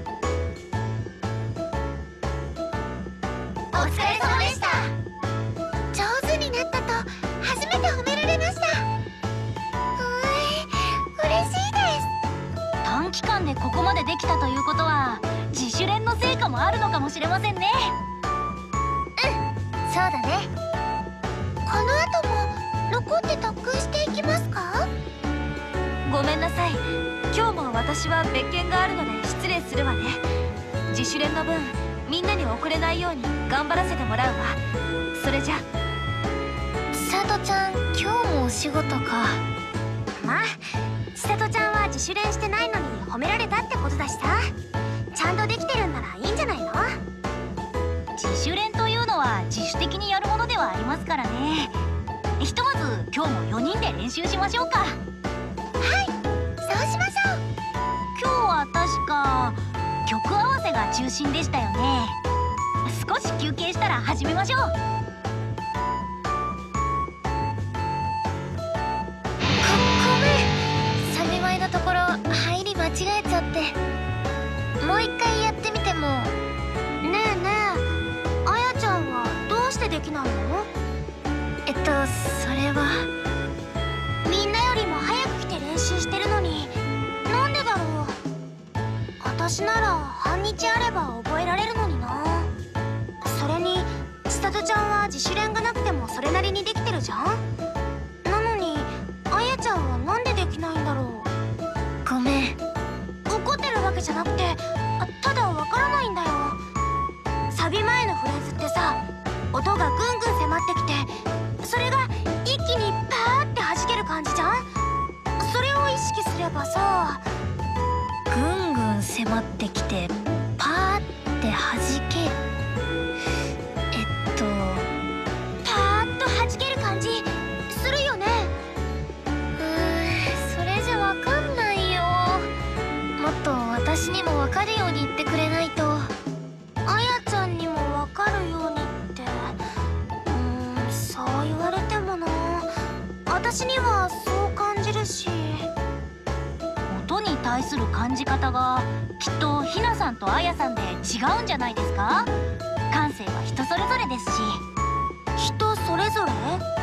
お疲れ様でした。 上手になったと初めて褒められました。嬉しいです。 短期間でここまでできたということは、自主練の成果もあるのかもしれませんね。 そうだね。 この後も残って特訓していきますか？ごめんなさい。今日も私は別件があるので失礼するわね。自主練の分、みんなに遅れないように頑張らせてもらうわ。それじゃ。 千里ちゃん、今日もお仕事か。 まあ、千里ちゃんは自主練してないのに褒められたってことだしさ。ちゃんとできてるんならいいんじゃないの？ 自主練というのは自主的にやるものではありますからね。ひとまず今日も4人で練習しましょうか。 はい、そうしましょう。 今日は確か曲合わせが中心でしたよね。少し休憩したら始めましょう。 ごめん、サビ前のところ入り間違えちゃって。もう一回やってみても。 ねえねえ、あやちゃんはどうしてできないの？ それはみんなよりも早く来て練習してるのに、なんでだろう。私なら半日あれば覚えられるのにな。それに千里ちゃんは自主練がなくてもそれなりにできてるじゃん。なのにあやちゃんはなんでできないんだろう。 ごめん。 怒ってるわけじゃなくて、ただわからないんだよ。サビ前のフレーズってさ、音がぐんぐん迫ってきて、それが一気にパーって弾ける感じじゃん。それを意識すればさ。 ぐんぐん迫ってきてパーって弾ける。 パーッと弾ける感じするよね。 それじゃわかんないよ。もっと私にもわかるように言ってくれないと。 あやちゃんにもわかるようにって、そう言われてもな。私にはそう感じるし。 音に対する感じ方がきっとひなさんとあやさんで違うんじゃないですか？感性は人それぞれですし。 人それぞれ？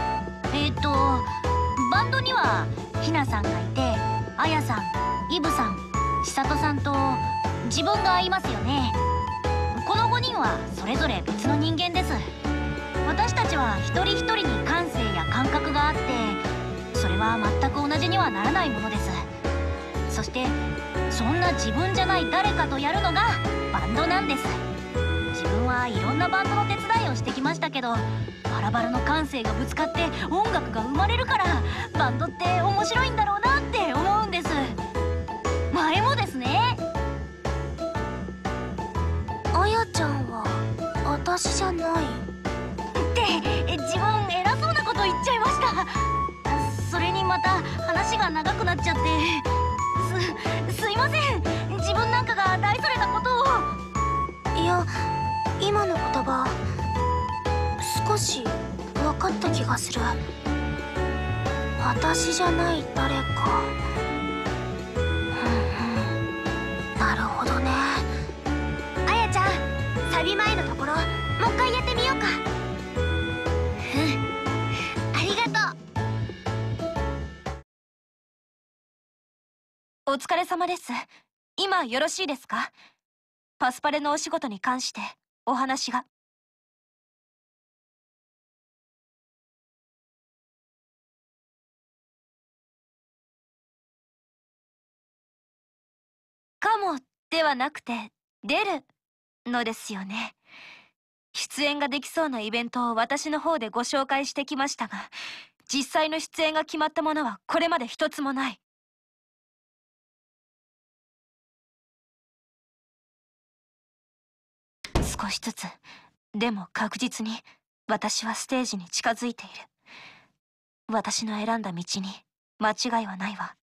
バンドにはひなさんがいて、あやさん、イブさん、千里さんと自分がいますよね。この5人はそれぞれ別の人間です。私たちは一人一人に感性や感覚があって、それは全く同じにはならないものです。そしてそんな自分じゃない誰かとやるのがバンドなんです。自分はいろんなバンドの手伝いをしてきましたけど、バラバラの感性がぶつかって音楽が生まれるから、バンドって面白いんだろうなって思うんです。前もですね。 あやちゃんは私じゃないって自分偉そうなこと言っちゃいました。それにまた話が長くなっちゃって、すいません。自分なんかが大それたことを。 いや、今の言葉少し分かった気がする。私じゃない誰か。なるほどね。あやちゃん、サビ前のところもうお疲れ様です。今よろしいですか？パスパレのお仕事に関してお話が。かもではなくて出るのですよね。出演ができそうなイベントを私の方でご紹介してきましたが、実際の出演が決まったものはこれまで一つもない。少しずつ、でも確実に私はステージに近づいている。私の選んだ道に間違いはないわ。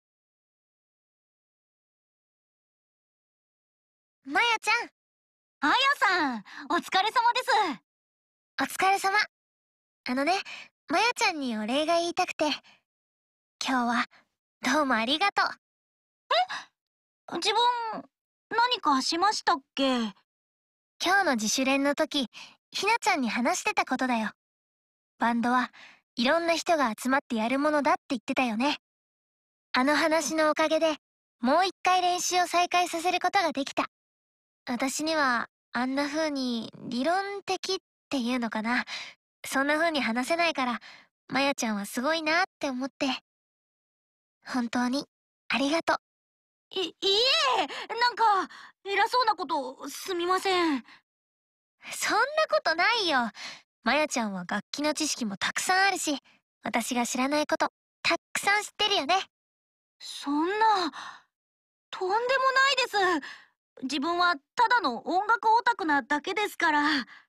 マヤちゃん。 あやさん、お疲れ様です。 お疲れ様。マヤちゃんにお礼が言いたくて。今日はどうもありがとう。 自分、何かしましたっけ？ 今日の自主練の時、ひなちゃんに話してたことだよ。バンドはいろんな人が集まってやるものだって言ってたよね。あの話のおかげでもう一回練習を再開させることができた。私にはあんな風に理論的っていうのかな。そんな風に話せないから、マヤちゃんはすごいなって思って。本当にありがとう。 いえ、なんか、偉そうなことすみません。 そんなことないよ。マヤちゃんは楽器の知識もたくさんあるし、私が知らないことたくさん知ってるよね。 そんな、とんでもないです。自分はただの音楽オタクなだけですから。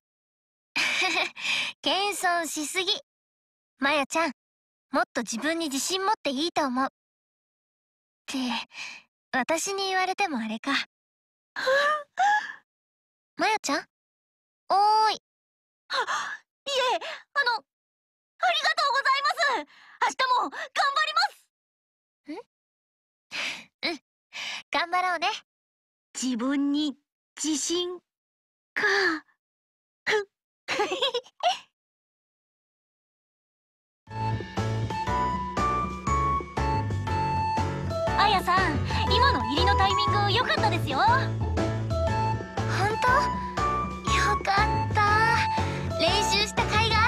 謙遜しすぎ。マヤちゃん、もっと自分に自信持っていいと思う。って、私に言われてもあれか。マヤちゃん？おーい。 いえ、ありがとうございます。明日も頑張ります。 うん、頑張ろうね。 自分に自信か。あやさん、今の入りのタイミング良かったですよ。 ほんと？よかった。練習した甲斐があ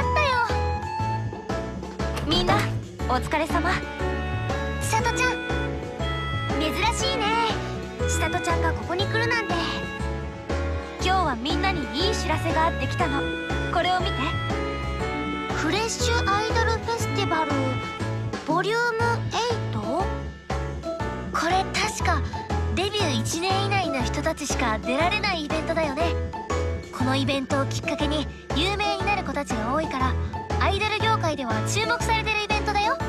ったよ。 みんなお疲れ様。 千里ちゃん、珍しいね。千里ちゃんがここに来るなんて。 今日はみんなにいい知らせがあってきたの。これを見て。 フレッシュアイドルフェスティバルボリューム8？これ確かデビュー1年以内の人たちしか出られないイベントだよね。このイベントをきっかけに有名になる子たちが多いから、アイドル業界では注目されてるイベントだよ。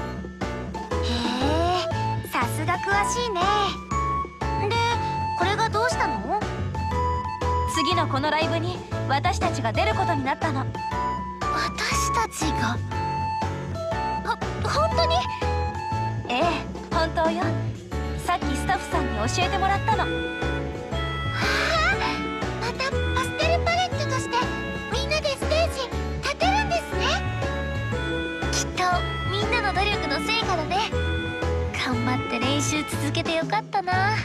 へえ、さすが詳しいね。で、これがどうしたの？ 次のこのライブに私たちが出ることになったの。 私たちが？本当に？ ええ、本当よ。さっきスタッフさんに教えてもらったの。 はあ、またパステルパレットとしてみんなでステージ立てるんですね。きっとみんなの努力の成果だね。頑張って練習続けてよかったな。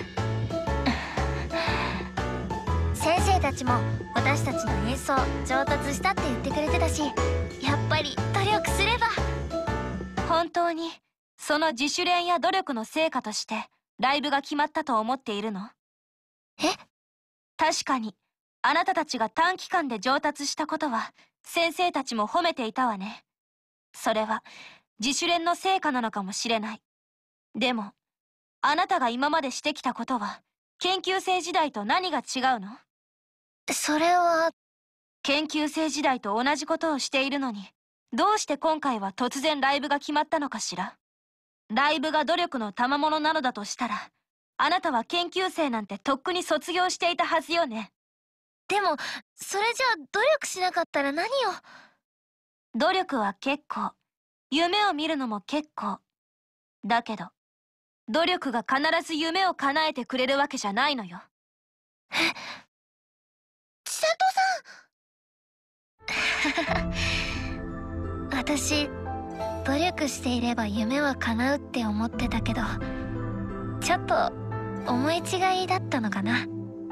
先生たちも私たちの演奏上達したって言ってくれてたし、やっぱり努力すれば。 本当にその自主練や努力の成果としてライブが決まったと思っているの？ え？ 確かにあなたたちが短期間で上達したことは先生たちも褒めていたわね。それは自主練の成果なのかもしれない。でもあなたが今までしてきたことは研究生時代と何が違うの？ それは。 研究生時代と同じことをしているのに、どうして今回は突然ライブが決まったのかしら？ライブが努力の賜物なのだとしたら、あなたは研究生なんてとっくに卒業していたはずよね。 でもそれじゃあ努力しなかったら何を？ 努力は結構、夢を見るのも結構。だけど努力が必ず夢を叶えてくれるわけじゃないのよ。 え、千里さん。私、努力していれば夢は叶うって思ってたけど、ちょっと思い違いだったのかな。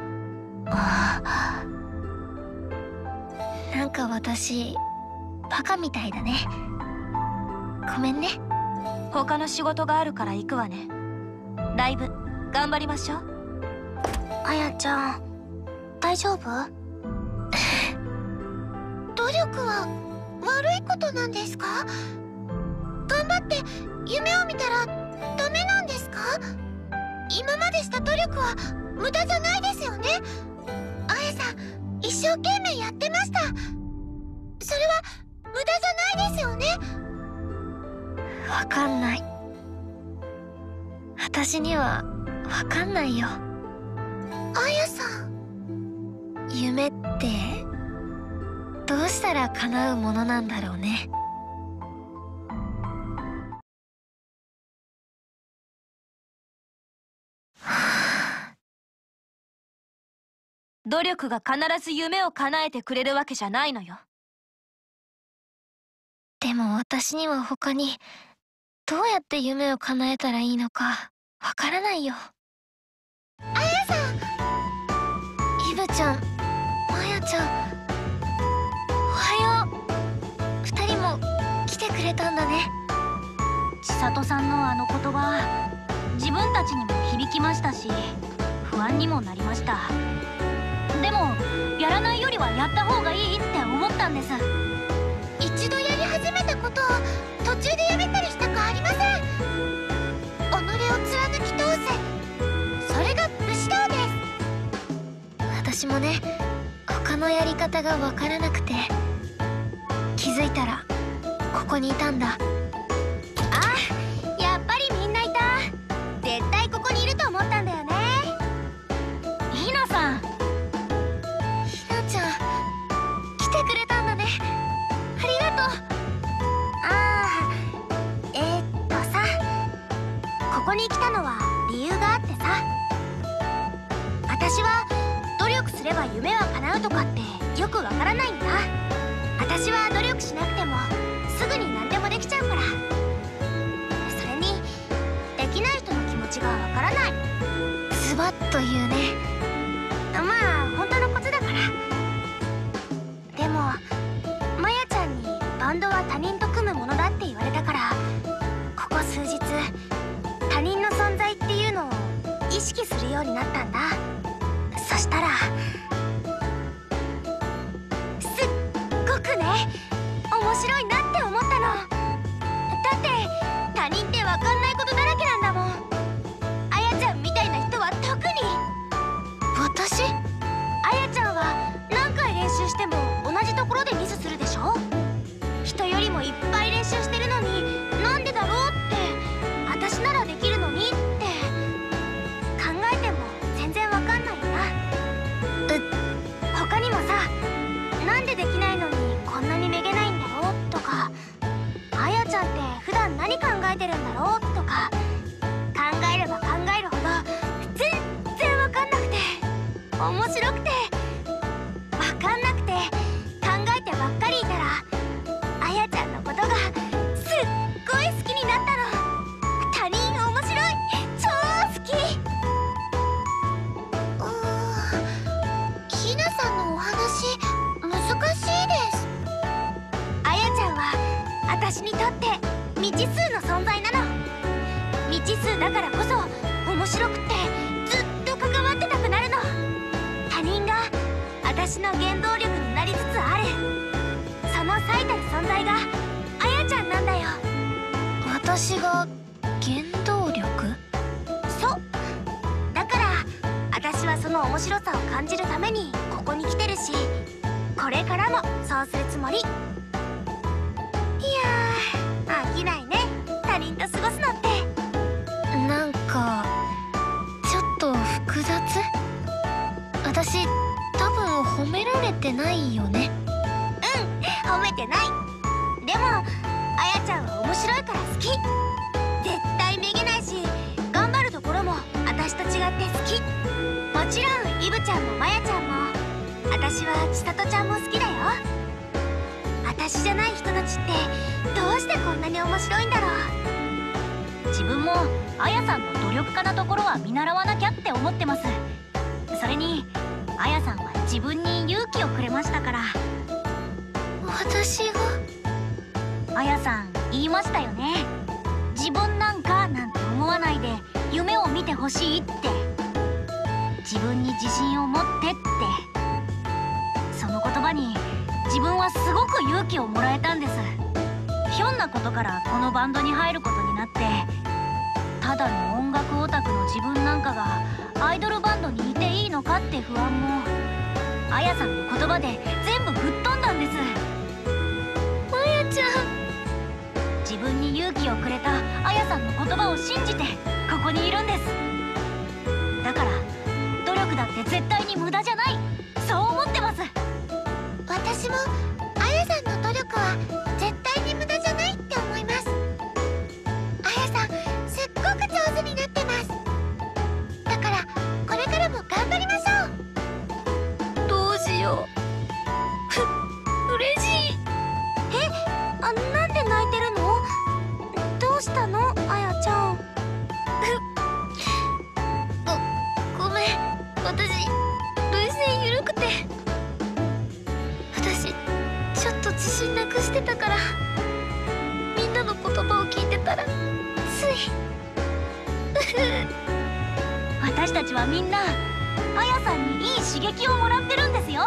なんか私バカみたいだね。ごめんね。 他の仕事があるから行くわね。ライブ頑張りましょう。 あやちゃん大丈夫？努力は悪いことなんですか？頑張って夢を見たらダメなんですか？今までした努力は無駄じゃないですよね。あやさん一生懸命やってました。それは無駄じゃないですよね。わかんない。私にはわかんないよ。あやさん、夢ってどうしたら叶うものなんだろうね。 努力が必ず夢を叶えてくれるわけじゃないのよ。 でも私には他にどうやって夢を叶えたらいいのかわからないよ。あやさん、イブちゃん、まやちゃん、おはよう。二人も来てくれたんだね。 千里さんのあの言葉、自分たちにも響きましたし、不安にもなりました。でもやらないよりはやった方がいいって思ったんです。 一度やり始めたことを途中でやめたりしたくありません。己を貫き通せ、それが武士道です。私もね、他のやり方がわからなくて、気づいたらここにいたんだ。あ、やっぱりみんないた。絶対ここにいると思ったんだよね。 ひなさん。 ひなちゃん、来てくれたんだね。ありがとう。さ、ここに来たのは理由があってさ。私は努力すれば夢は叶うとかってよくわからないんだ。私は努力しなくてもすぐに何でもできちゃうから。それにできない人の気持ちがわからない。ズバッと言うね。まあ本当のことだから。でもまやちゃんにバンドは他人と組むものだって言われたから、ここ数日他人の存在っていうのを意識するようになったんだ。そしたらすっごくね、面白いなって思ったの。だって他人って分かんないことだらけなんだもん。あやちゃんみたいな人は特に。私？あやちゃんは何回練習しても同じところでミスするでしょ。人よりもいっぱい練習してるのになんでだろうって、私ならできるのにって考えても全然わかんないんだ。他にもさ、なんでできないのにこんなにめげないんだろうとか、あやちゃんって普段何考えてるんだろうとか、考えれば考えるほど全然わかんなくて、面白くて、わかんなくて、考えてばっかりいたらあやちゃんのことがすっごい好きになったの。他人面白い、超好き。ひなさんのお話難しいです。あやちゃんは私にとって未知数の存在なの。未知数だからこそ面白くってずっと関わってたくなるの。他人が私の原動力になりつつある、その最たる存在があやちゃんなんだよ。私が原動力？そう。だから私はその面白さを感じるためにここに来てるし、これからもそうするつもり。いやー、飽きないね、他人と過ごすのって。なんかちょっと複雑。私多分褒められてないよね。褒めてない。でもあやちゃんは面白いから好き。絶対めげないし、頑張るところも私と違って好き。もちろんイブちゃんもまやちゃんも、私は千里ちゃんも好きだよ。私じゃない人たちってどうしてこんなに面白いんだろう。 自分ももあやさんの努力家なところは見習わなきゃって思ってます。それにあやさんは自分に勇気をくれましたから。 私が？ あやさん言いましたよね。自分なんかなんて思わないで夢を見てほしいって。自分に自信を持ってって。その言葉に自分はすごく勇気をもらえたんです。ひょんなことからこのバンドに入ることになって、ただの音楽オタクの自分なんかがアイドルバンドにいていいのかって不安もあやさんの言葉で全部吹っ飛んだんです。 あやちゃん。 自分に勇気をくれたあやさんの言葉を信じてここにいるんです。だから努力だって絶対に無駄じゃない、そう思ってます。 私もあやさんの努力は絶対に無駄じゃないって思います。あやさんすっごく上手になってます。だからこれからも頑張りましょう。どうしよう。嬉しい。なんで泣いてるの？どうしたの、あやちゃん。ごめん、私涙腺緩くて。私ちょっと自信なくしてたから、みんなの言葉を聞いてたらつい私たちはみんなあやさんにいい刺激をもらってるんですよ。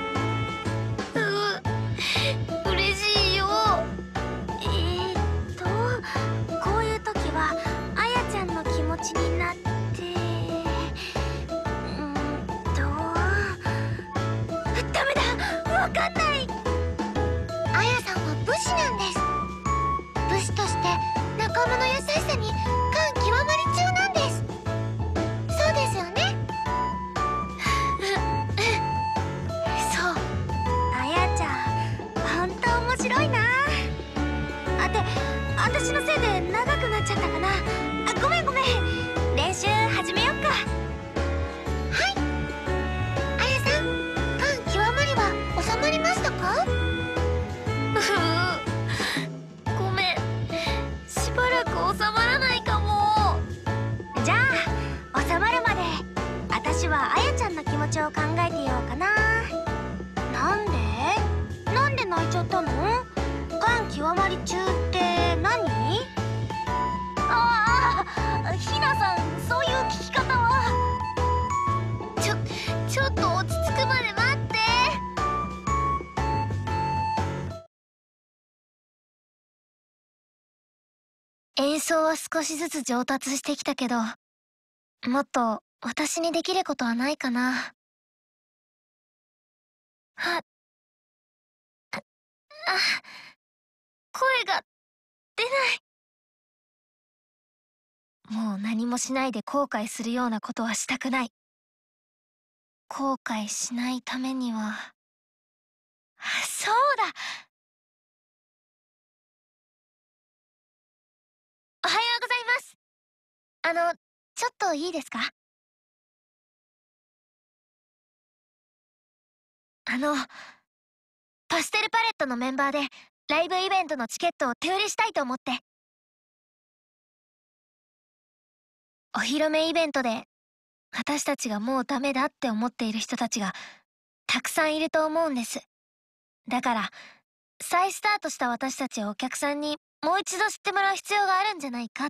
嬉しいよ。こういう時はあやちゃんの気持ちになってダメだ、わかんない。あやさんは武士なんです。武士として仲間の優しさに感極まり中なんです。そうですよね。そう、あやちゃんほんと面白いな。私のせいで長くなっちゃったかな。ごめん。練習始めよっか。はい。あやさん、感極まりは収まりましたか？ごめん、しばらく収まらないかも。じゃあ収まるまで私はあやちゃんの気持ちを考えてようかな。なんで泣いちゃったの？感極まり中って何？ ひなさん、そういう聞き方は。 ちょっと落ち着くまで待って。演奏は少しずつ上達してきたけど、もっと私にできることはないかな。声が出ない。もう何もしないで後悔するようなことはしたくない。後悔しないためには。そうだ。おはようございます。ちょっといいですか？パステルパレットのメンバーでライブイベントのチケットを手売りしたいと思って。お披露目イベントで私たちがもうダメだって思っている人たちがたくさんいると思うんです。だから再スタートした私たちをお客さんにもう一度知ってもらう必要があるんじゃないかって。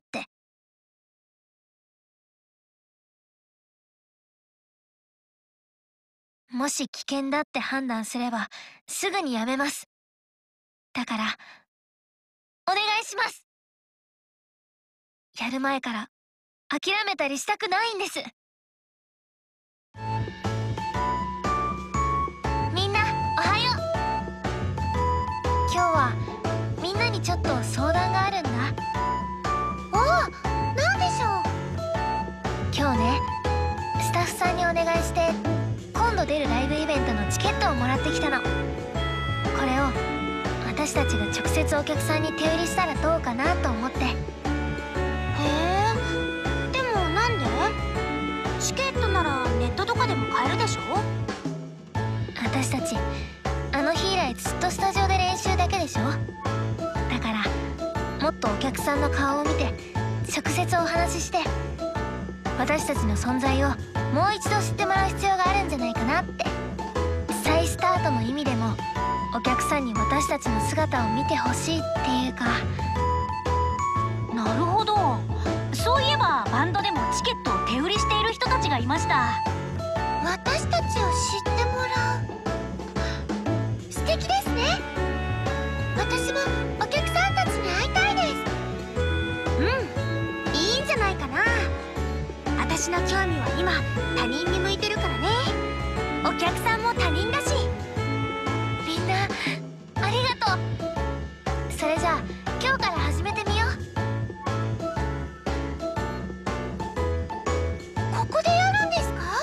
もし危険だって判断すればすぐにやめます。だからお願いします。やる前から諦めたりしたくないんです。みんなおはよう。今日はみんなにちょっと相談があるんだ。おお、なんでしょう。今日ね、スタッフさんにお願いして今度出るライブイベントのチケットをもらってきたの。これを私たちが直接お客さんに手売りしたらどうかなと思って。へえ、でもなんで？チケットならネットとかでも買えるでしょ？私たちあの日以来ずっとスタジオで練習だけでしょ？だからもっとお客さんの顔を見てち直接お話しして、私たちの存在をもう一度知ってもらう必要があるんじゃないかなって。再スタートの意味でもお客さんに私たちの姿を見てほしいっていうか。 なるほど。そういえばバンドでもチケットを手売りしている人たちがいました。 私たちを知ってもらう。素敵ですね。私もお客さんたちに会いたいです。いいんじゃないかな。私の興味は今他人に向いてるからね。お客さんも他人だし。みんなありがとう。それじゃあ今日から始めてみよう。ここでやるんですか？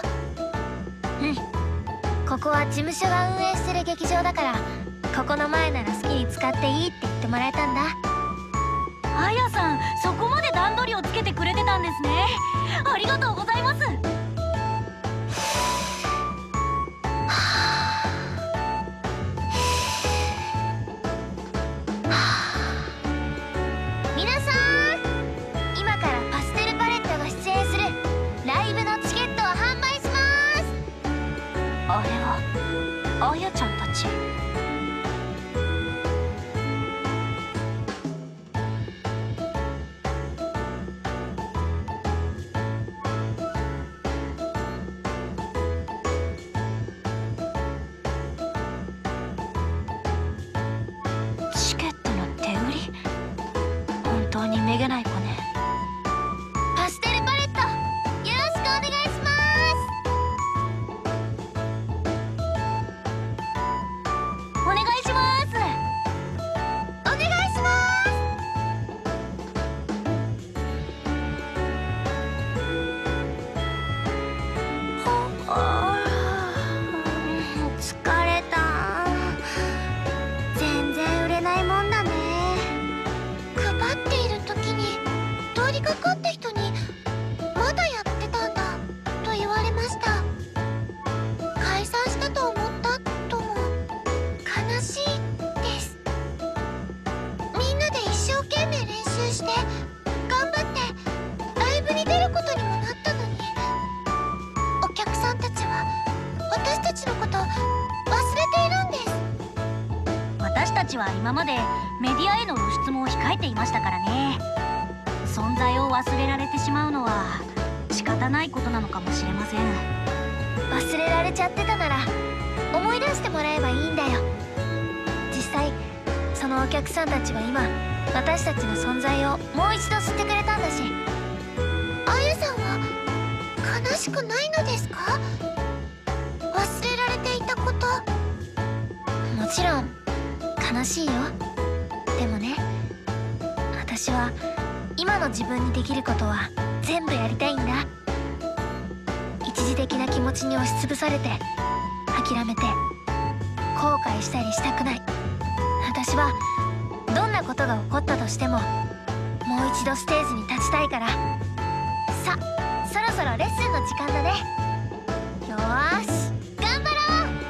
ここは事務所が運営してる劇場だから、ここの前なら好きに使っていいって言ってもらえたんだ。 あやさん、そこまで段取りをつけてくれてたんですね。ありがとうございます。 皆さん、今からパステルパレットが出演するライブのチケットを販売します。 あれはあやちゃんたち。チケットの手売り？本当にめげない子ね。 パステルパレット、よろしくお願いします。 お願いします。 お願いします。疲れた。全然売れないもんだね。配っている時に通りかかった人にまだやってたんだと言われました。解散したと思ったとも。悲しいです。みんなで一生懸命練習して頑張ってライブに出ることにもなったのに、お客さんたちは私たちのこと忘れているんです。 私たちは今までメディアへの露出も控えていましたからね。存在を忘れられてしまうのは仕方ないことなのかもしれません。 忘れられちゃってたなら思い出してもらえばいいんだよ。実際そのお客さんたちは今私たちの存在をもう一度知ってくれたんだし。あやさんは悲しくないのですか？忘れられていたこと。もちろん悲しいよ。でもね、私は今の自分にできることは全部やりたいんだ。一時的な気持ちに押しつぶされて諦めて後悔したりしたくない。私はどんなことが起こったとしてももう一度ステージに立ちたいから。さ、そろそろレッスンの時間だね。よーし、頑張ろう。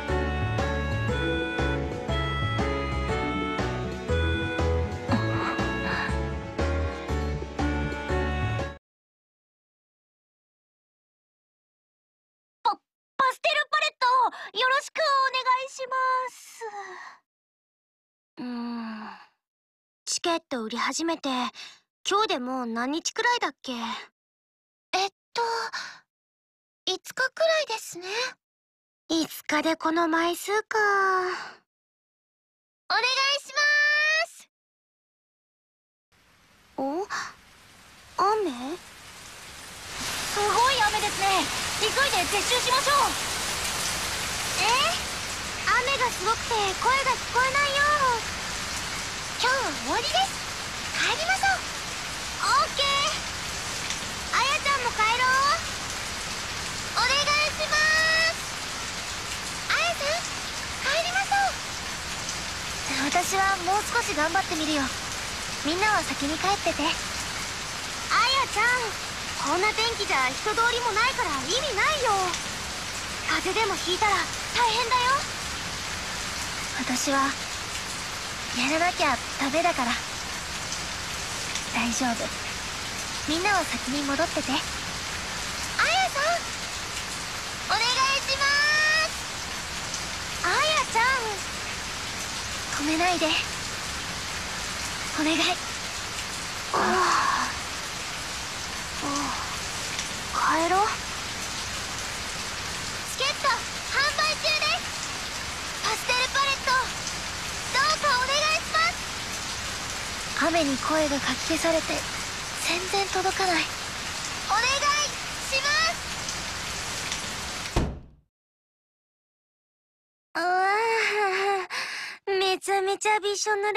パステルパレット、よろしくお願いします。 チケット売り始めて今日でもう何日くらいだっけ？5日くらいですね。5日でこの枚数か。お願いします。お？雨？ すごい雨ですね。急いで撤収しましょう。 雨がすごくて声が聞こえないよ。今日は終わりです。帰りましょう。オッケー。あやちゃんも帰ろう。お願いします。あやさん、帰りましょう。私はもう少し頑張ってみるよ。みんなは先に帰ってて。あやちゃん、こんな天気じゃ人通りもないから意味ないよ。風邪でもひいたら大変だよ。私はやらなきゃダメだから。大丈夫。 みんなは先に戻ってて。あやさん、お願いします。あやちゃん、止めないでお願い。 帰ろう。 チケット販売中です。パステルパレット、どうかお願いします。雨に声がかき消されて全然届かない。お願いします。 めちゃめちゃびしょ濡れだ。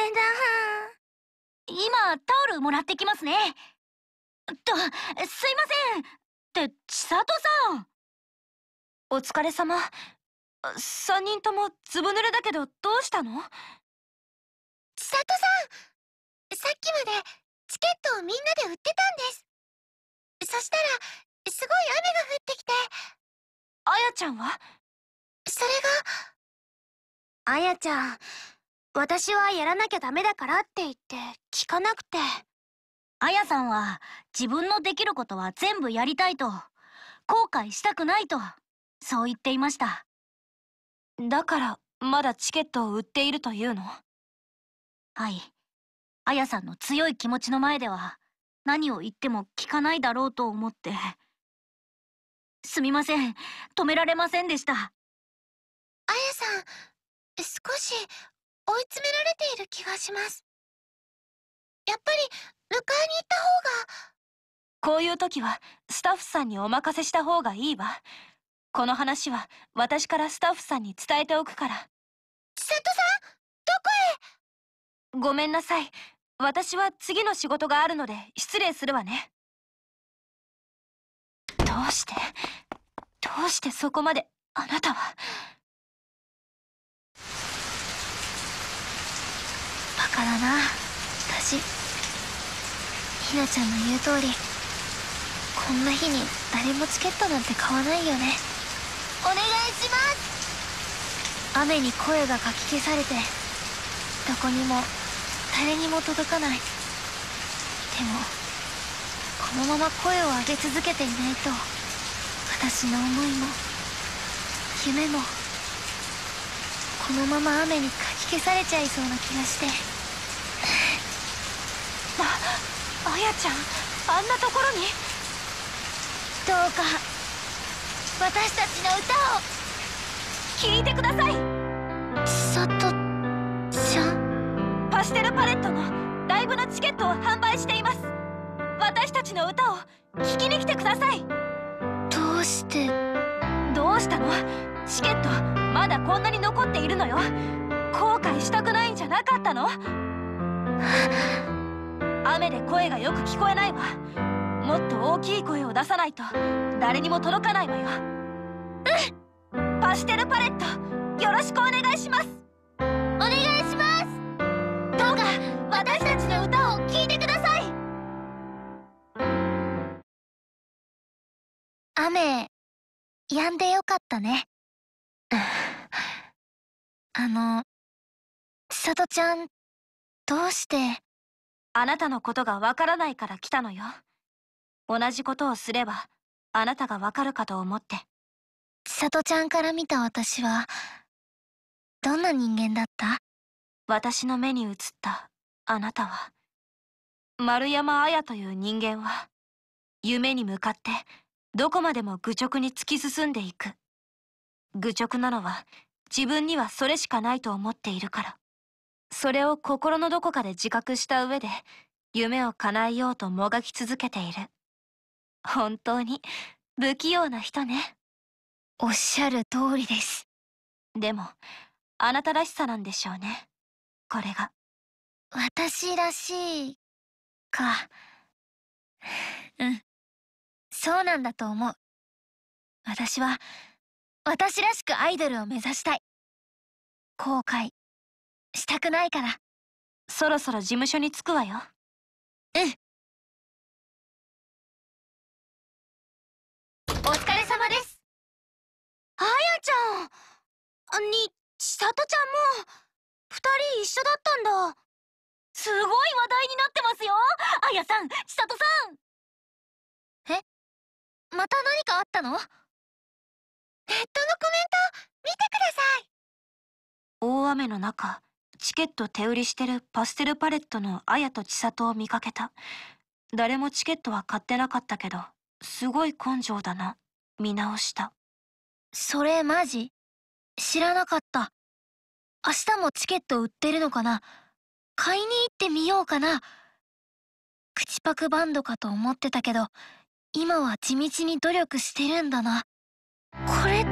今タオルもらってきますね。すいません。って千里さん。 お疲れ様。3人ともずぶ濡れだけどどうしたの？ 千里さん、さっきまでチケットをみんなで売ってたんです。そしたらすごい雨が降ってきて。 あやちゃんは？ それが、あやちゃん、私はやらなきゃダメだからって言って聞かなくて。 あやさんは自分のできることは全部やりたいと、後悔したくないと、そう言っていました。 だからまだチケットを売っているというの？ はい。あやさんの強い気持ちの前では何を言っても聞かないだろうと思って。すみません。止められませんでした。 あやさん、少し追い詰められている気がします。やっぱり迎えに行った方が。 こういう時はスタッフさんにお任せした方がいいわ。この話は私からスタッフさんに伝えておくから。 千里さん、どこへ？ ごめんなさい。私は次の仕事があるので失礼するわね。どうしてそこまであなたは。 バカだな、私。ひなちゃんの言う通り、こんな日に誰もチケットなんて買わないよね。お願いします。雨に声がかき消されて、どこにも誰にも届かない。でもこのまま声を上げ続けていないと、私の思いも夢もこのまま雨にかき消されちゃいそうな気がして。 あやちゃん、あんなところに。 どうか私たちの歌を聞いてください。 千里ちゃん。 パステルパレットのライブのチケットを販売しています。私たちの歌を聴きに来てください。 どうして？ どうしたの？チケットまだこんなに残っているのよ。後悔したくないんじゃなかったの？雨で声がよく聞こえないわ。もっと大きい声を出さないと誰にも届かないわよ。パステルパレット、よろしくお願いします。 お願いします。どうか私たちの歌を聴いてください。雨止んでよかったね。千里ちゃん、どうして？ あなたのことがわからないから来たのよ。同じことをすればあなたがわかるかと思って。 千里ちゃんから見た私はどんな人間だった？ 私の目に映ったあなたは、丸山綾という人間は夢に向かってどこまでも愚直に突き進んでいく。愚直なのは自分にはそれしかないと思っているから。それを心のどこかで自覚した上で夢を叶えようともがき続けている。本当に不器用な人ね。 おっしゃる通りです。 でもあなたらしさなんでしょうね、これが。 私らしいか。うん、そうなんだと思う。私は私らしくアイドルを目指したい。後悔したくないから。 そろそろ事務所に着くわよ。 うん。お疲れ様です。 あやちゃん千里ちゃんも2人一緒だったんだ。すごい話題になってますよ。あやさん、千里さん。 の？ネットのコメント見てください。 大雨の中、チケット手売りしてるパステルパレットの綾と千里を見かけた。誰もチケットは買ってなかったけど、すごい根性だな。見直した。 それマジ？知らなかった。明日もチケット売ってるのかな？買いに行ってみようかな。口パクバンドかと思ってたけど、今は地道に努力してるんだな。これって。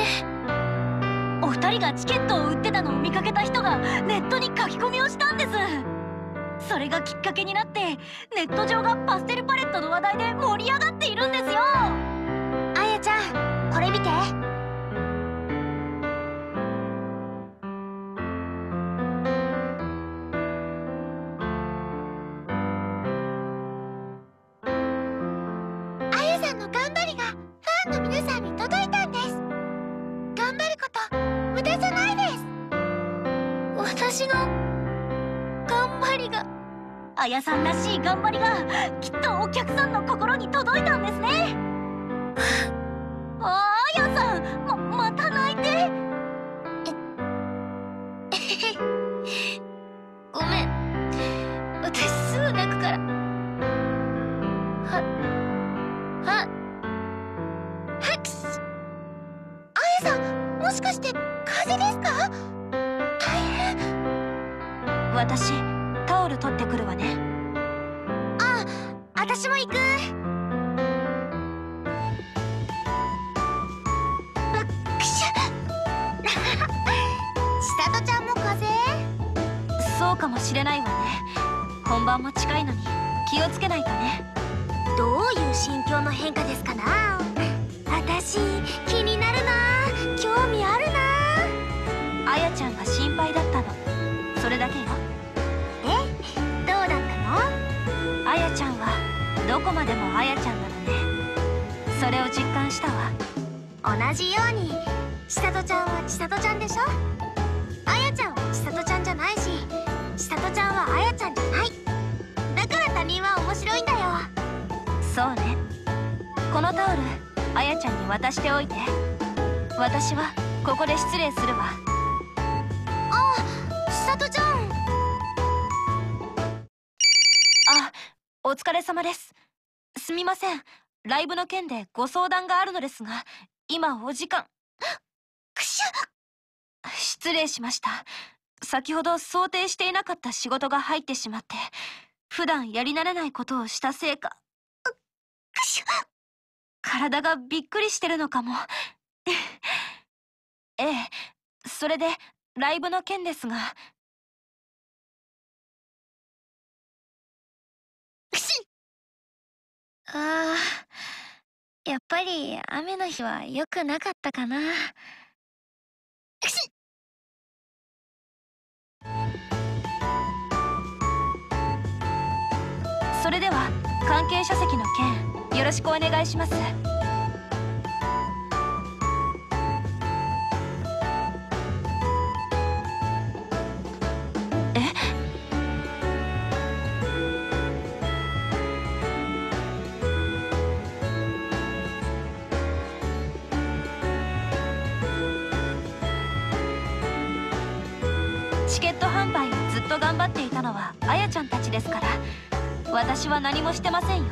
お二人がチケットを売ってたのを見かけた人がネットに書き込みをしたんです。それがきっかけになって、ネット上がパステルパレットの話題で盛り上がっているんですよ。 あやちゃん、これ見て。あやさんの頑張りがファンの皆さんに届いたんです。頑張ること無駄じゃないです。私の頑張りが。 あやさんらしい頑張りがきっとお客さんの心に届いたんですね。あやさん、また泣いて。 ごめん、私すぐ泣くから。はくし。あやさん、もしかして風邪ですか？大変。 私、タオル取ってくるわね。 あ、私も行く。くしゃ。千里ちゃんも風邪？ そうかもしれないわね。本番も近いのに気をつけないとね。 どういう心境の変化ですかな？私気になるな。興味あるな。 あやちゃんが心配だったの。それだけよ。 どうだったの？ あやちゃんはどこまでもあやちゃんなのね。それを実感したわ。 同じように千里ちゃんは千里ちゃんでしょ。あやちゃんは千里ちゃんじゃないし、千里ちゃんはあやちゃんじゃない。だから他人は面白いんだよ。 そうね。このタオル、あやちゃんに渡しておいて。私はここで失礼するわ。 あ、千里ちゃん。 あ、お疲れ様です。すみません。ライブの件でご相談があるのですが、今お時間。 くしゃ。 失礼しました。先ほど想定していなかった仕事が入ってしまって、普段やり慣れないことをしたせいか、 くしゃ。 体がびっくりしてるのかも。ええ、それでライブの件ですが。 くし。あー、やっぱり雨の日は良くなかったかな。くし。 それでは関係者席の件よろしくお願いします。チケット販売をずっと頑張っていたのはあやちゃんたちですから、私は何もしてませんよ。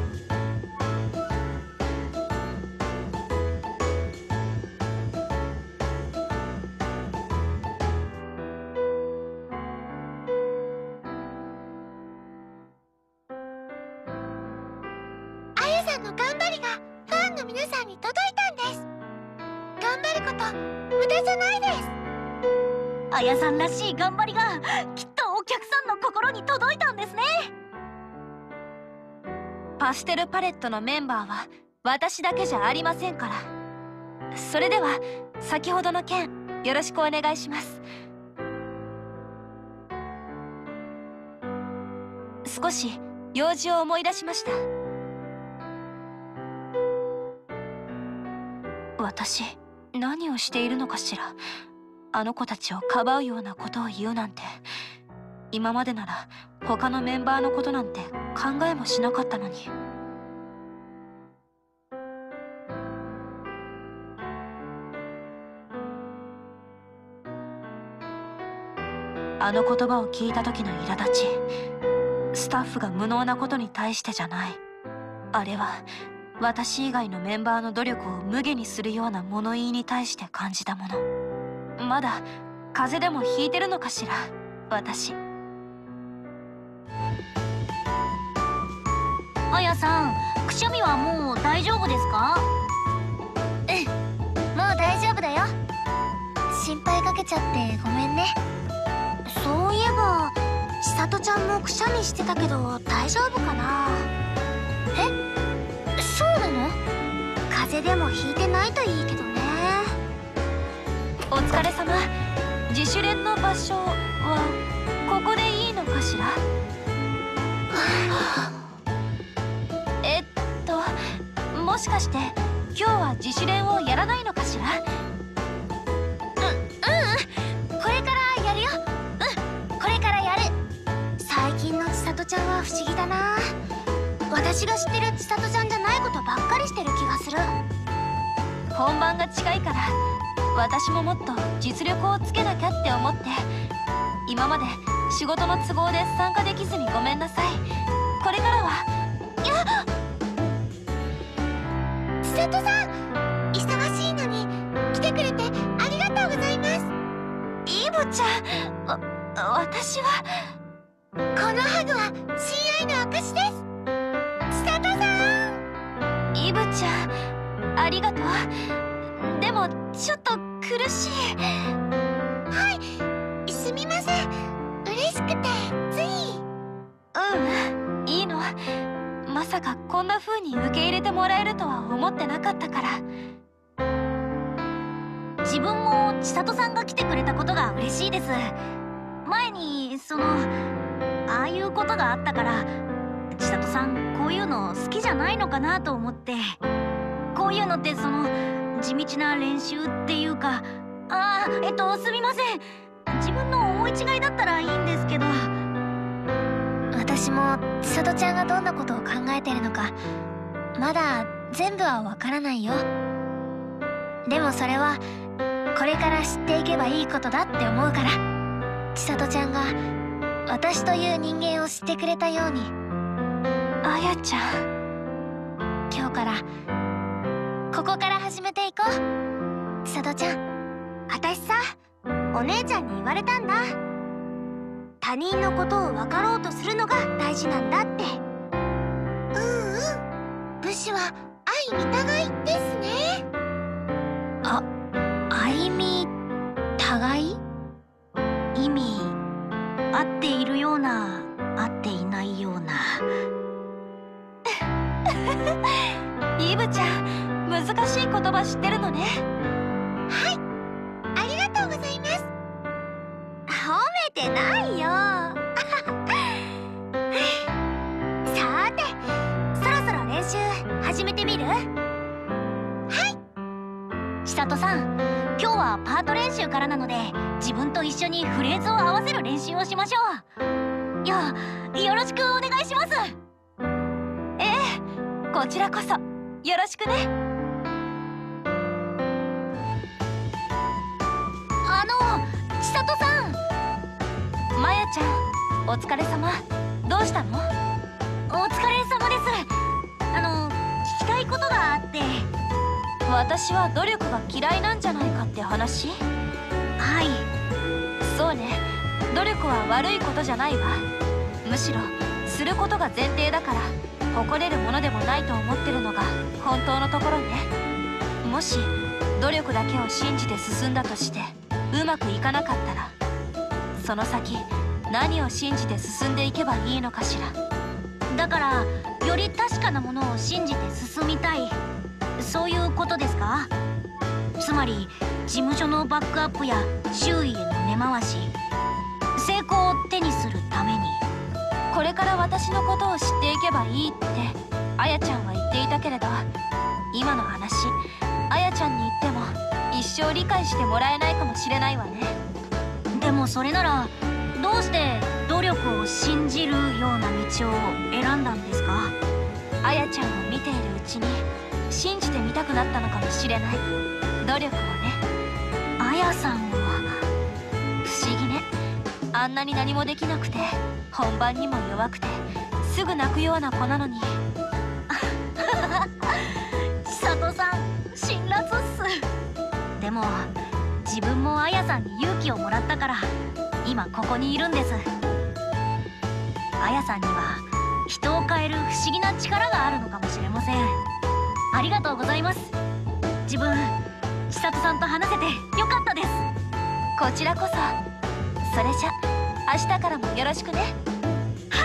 あやさんの頑張りがファンの皆さんに届いたんです。頑張ること無駄じゃないです。 あやさんらしい頑張りがきっとお客さんの心に届いたんですね。 パステルパレットのメンバーは私だけじゃありませんから。それでは先ほどの件よろしくお願いします。少し用事を思い出しました。私何をしているのかしら。あの子たちをかばうようなことを言うなんて。今までなら他のメンバーのことなんて考えもしなかったのに。 あの言葉を聞いた時の苛立ち、スタッフが無能なことに対してじゃない。あれは私以外のメンバーの努力を無下にするような物言いに対して感じたもの。まだ風邪でもひいてるのかしら、私。 あやさん、くしゃみはもう大丈夫ですか？ もう大丈夫だよ。心配かけちゃってごめんね。 そういえば千里ちゃんもくしゃみしてたけど大丈夫かな？ そうなの？ 風邪でもひいてないといいけどね。 お疲れ様。自主練の場所はここでいいのかしら？もしかして今日は自主練をやらないのかしら？ これからやるよ。これからやる。 最近の千里ちゃんは不思議だな。私が知ってる千里ちゃんじゃないことばっかりしてる気がする。 本番が近いから私ももっと実力をつけなきゃって思って、今まで仕事の都合で参加できずにごめんなさい。これからは。 千里さん、忙しいのに来てくれてありがとうございます。 イブちゃん、私はこのハグは親愛の証です。千里さん。 イブちゃん、ありがとう。でもちょっと苦しい。 はい、すみません。嬉しくてつい。 いいの。まさかこんな風に受け入れてもらえるとは思ってなかったから。 自分も千里さんが来てくれたことが嬉しいです。前にああいうことがあったから、千里さんこういうの好きじゃないのかなと思って。こういうのって地道な練習っていうか、すみません。自分の思い違いだったらいいんですけど。 私も千里ちゃんがどんなことを考えてるのかまだ全部はわからないよ。でもそれはこれから知っていけばいいことだって思うから、千里ちゃんが私という人間を知ってくれたように。 あやちゃん、 今日からここから始めていこう。千里ちゃん、 私さ、お姉ちゃんに言われたんだ。他人のことを分かろうとするのが大事なんだって。武士は相見互いですね。 相見互い？ 意味合っているような合っていないような。 イブちゃん、難しい言葉知ってるのね。 はい、ありがとうございます。褒めてないよ。さて、そろそろ練習始めてみる？はい。千里さん、今日はパート練習からなので、自分と一緒にフレーズを合わせる練習をしましょう。よろしくお願いします。 こちらこそよろしくね。 千里さん。 まやちゃん、お疲れ様。どうしたの？ お疲れ様です。聞きたいことがあって。 私は努力が嫌いなんじゃないかって話？ はい。 そうね、努力は悪いことじゃないわ。むしろすることが前提だから誇れるものでもないと思ってるのが本当のところね。もし努力だけを信じて進んだとしてうまくいかなかったら、その先何を信じて進んでいけばいいのかしら。 だからより確かなものを信じて進みたい、そういうことですか？つまり事務所のバックアップや周囲への根回し、成功を手にするために。 これから私のことを知っていけばいいってあやちゃんは言っていたけれど、今の話あやちゃんに言っても一生理解してもらえないかもしれないわね。 でもそれならどうして努力を信じるような道を選んだんですか？ あやちゃんを見ているうちに信じてみたくなったのかもしれない。努力をね。 あやさんを。 不思議ね。 あんなに何もできなくて本番にも弱くてすぐ泣くような子なのに。 千里さん辛辣っす。でも自分もあやさんに勇気をもらったから今ここにいるんです。あやさんには人を変える不思議な力があるのかもしれません。ありがとうございます。自分千里さんと話せてよかったです。 こちらこそ。それじゃ明日からもよろしくね。 はい。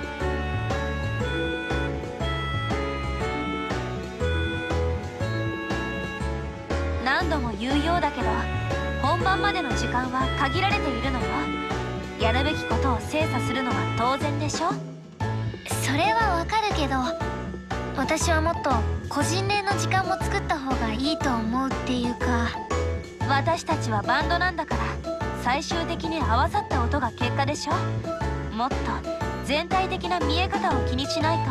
何度も言うようだけど本番までの時間は限られているのよ。やるべきことを精査するのは当然でしょ。 それはわかるけど、私はもっと個人練の時間も作った方がいいと思うっていうか。 私たちはバンドなんだから最終的に合わさった音が結果でしょ。もっと全体的な見え方を気にしないと。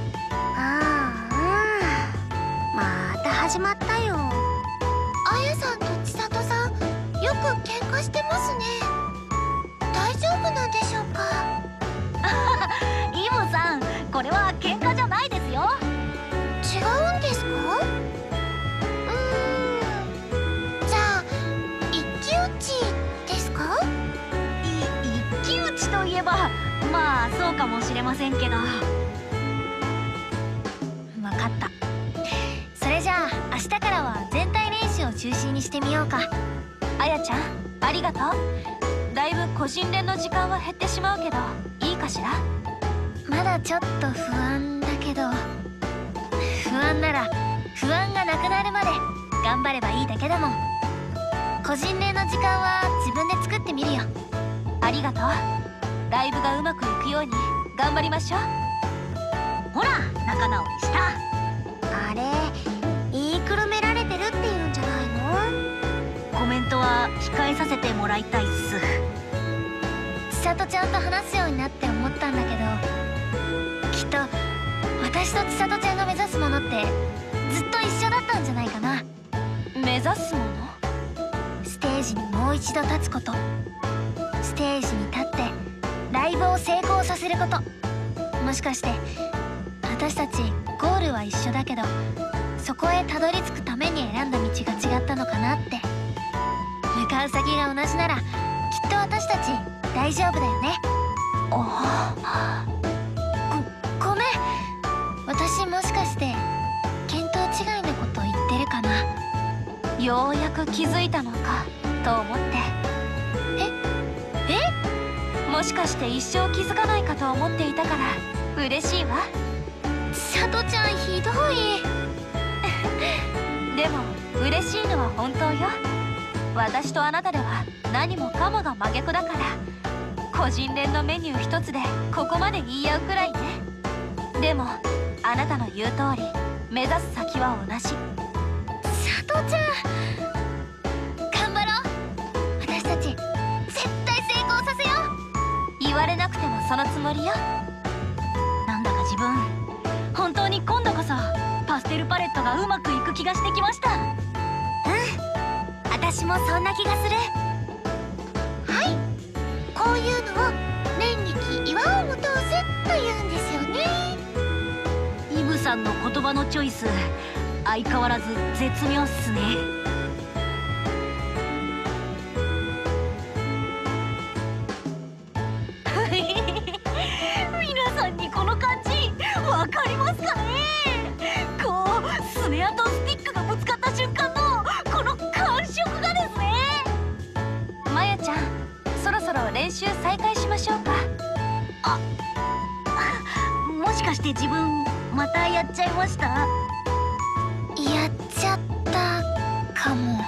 また始まったよ。あやさんと千里さん、よく喧嘩してますね。大丈夫なんでしょうか。 イブさん、これは喧嘩じゃないですよ。 違うんですか？じゃあ一騎打ちですか？ 一騎打ちといえばまあそうかもしれませんけど。 わかった。それじゃあ明日からは全体練習を中心にしてみようか。 あやちゃんありがとう。だいぶ個人練の時間は減ってしまうけどいいかしら。 まだちょっと不安だけど、不安なら不安がなくなるまで頑張ればいいだけだもん。個人練の時間は自分で作ってみるよ。 ありがとう。ライブがうまくいくように頑張りましょう。 ほら仲直りした。 あれ、言いくるめられてるっていうんじゃないの？ コメントは控えさせてもらいたいっす。 千里ちゃんと話すようになって思ったんだけど、きっと私と千里ちゃんが目指すものってずっと一緒だったんじゃないかな。 目指すもの？ ステージにもう一度立つこと、ステージに立ってライブを成功させること。もしかして私たちゴールは一緒だけど、そこへたどり着くために選んだ道が違ったのかなって。向かう先が同じならきっと私たち大丈夫だよね。ごめん、私もしかして見当違いなこと言ってるかな。 ようやく気づいたのかと思って。もしかして一生気づかないかと思っていたから嬉しいわ。 千里ちゃんひどい。 でも嬉しいのは本当よ。私とあなたでは何もかもが真逆だから、個人練のメニュー一つでここまで言い合うくらいね。でもあなたの言う通り目指す先は同じ。 千里ちゃん頑張ろう。私たち絶対成功させよう。 言われなくてもそのつもりよ。 なんだか自分本当に今度こそパステルパレットがうまくいく気がしてきました。 私もそんな気がする。はい、こういうのを念力岩をも通すというんですよね。 イブさんの言葉のチョイス相変わらず絶妙っすね。皆さんにこの感じわかりますかね？こうスネアとスティックがぶつかった瞬間のこの感触がですね。 まやちゃんそろそろ練習再開しましょうか。 もしかして自分またやっちゃいました？ やっちゃったかも。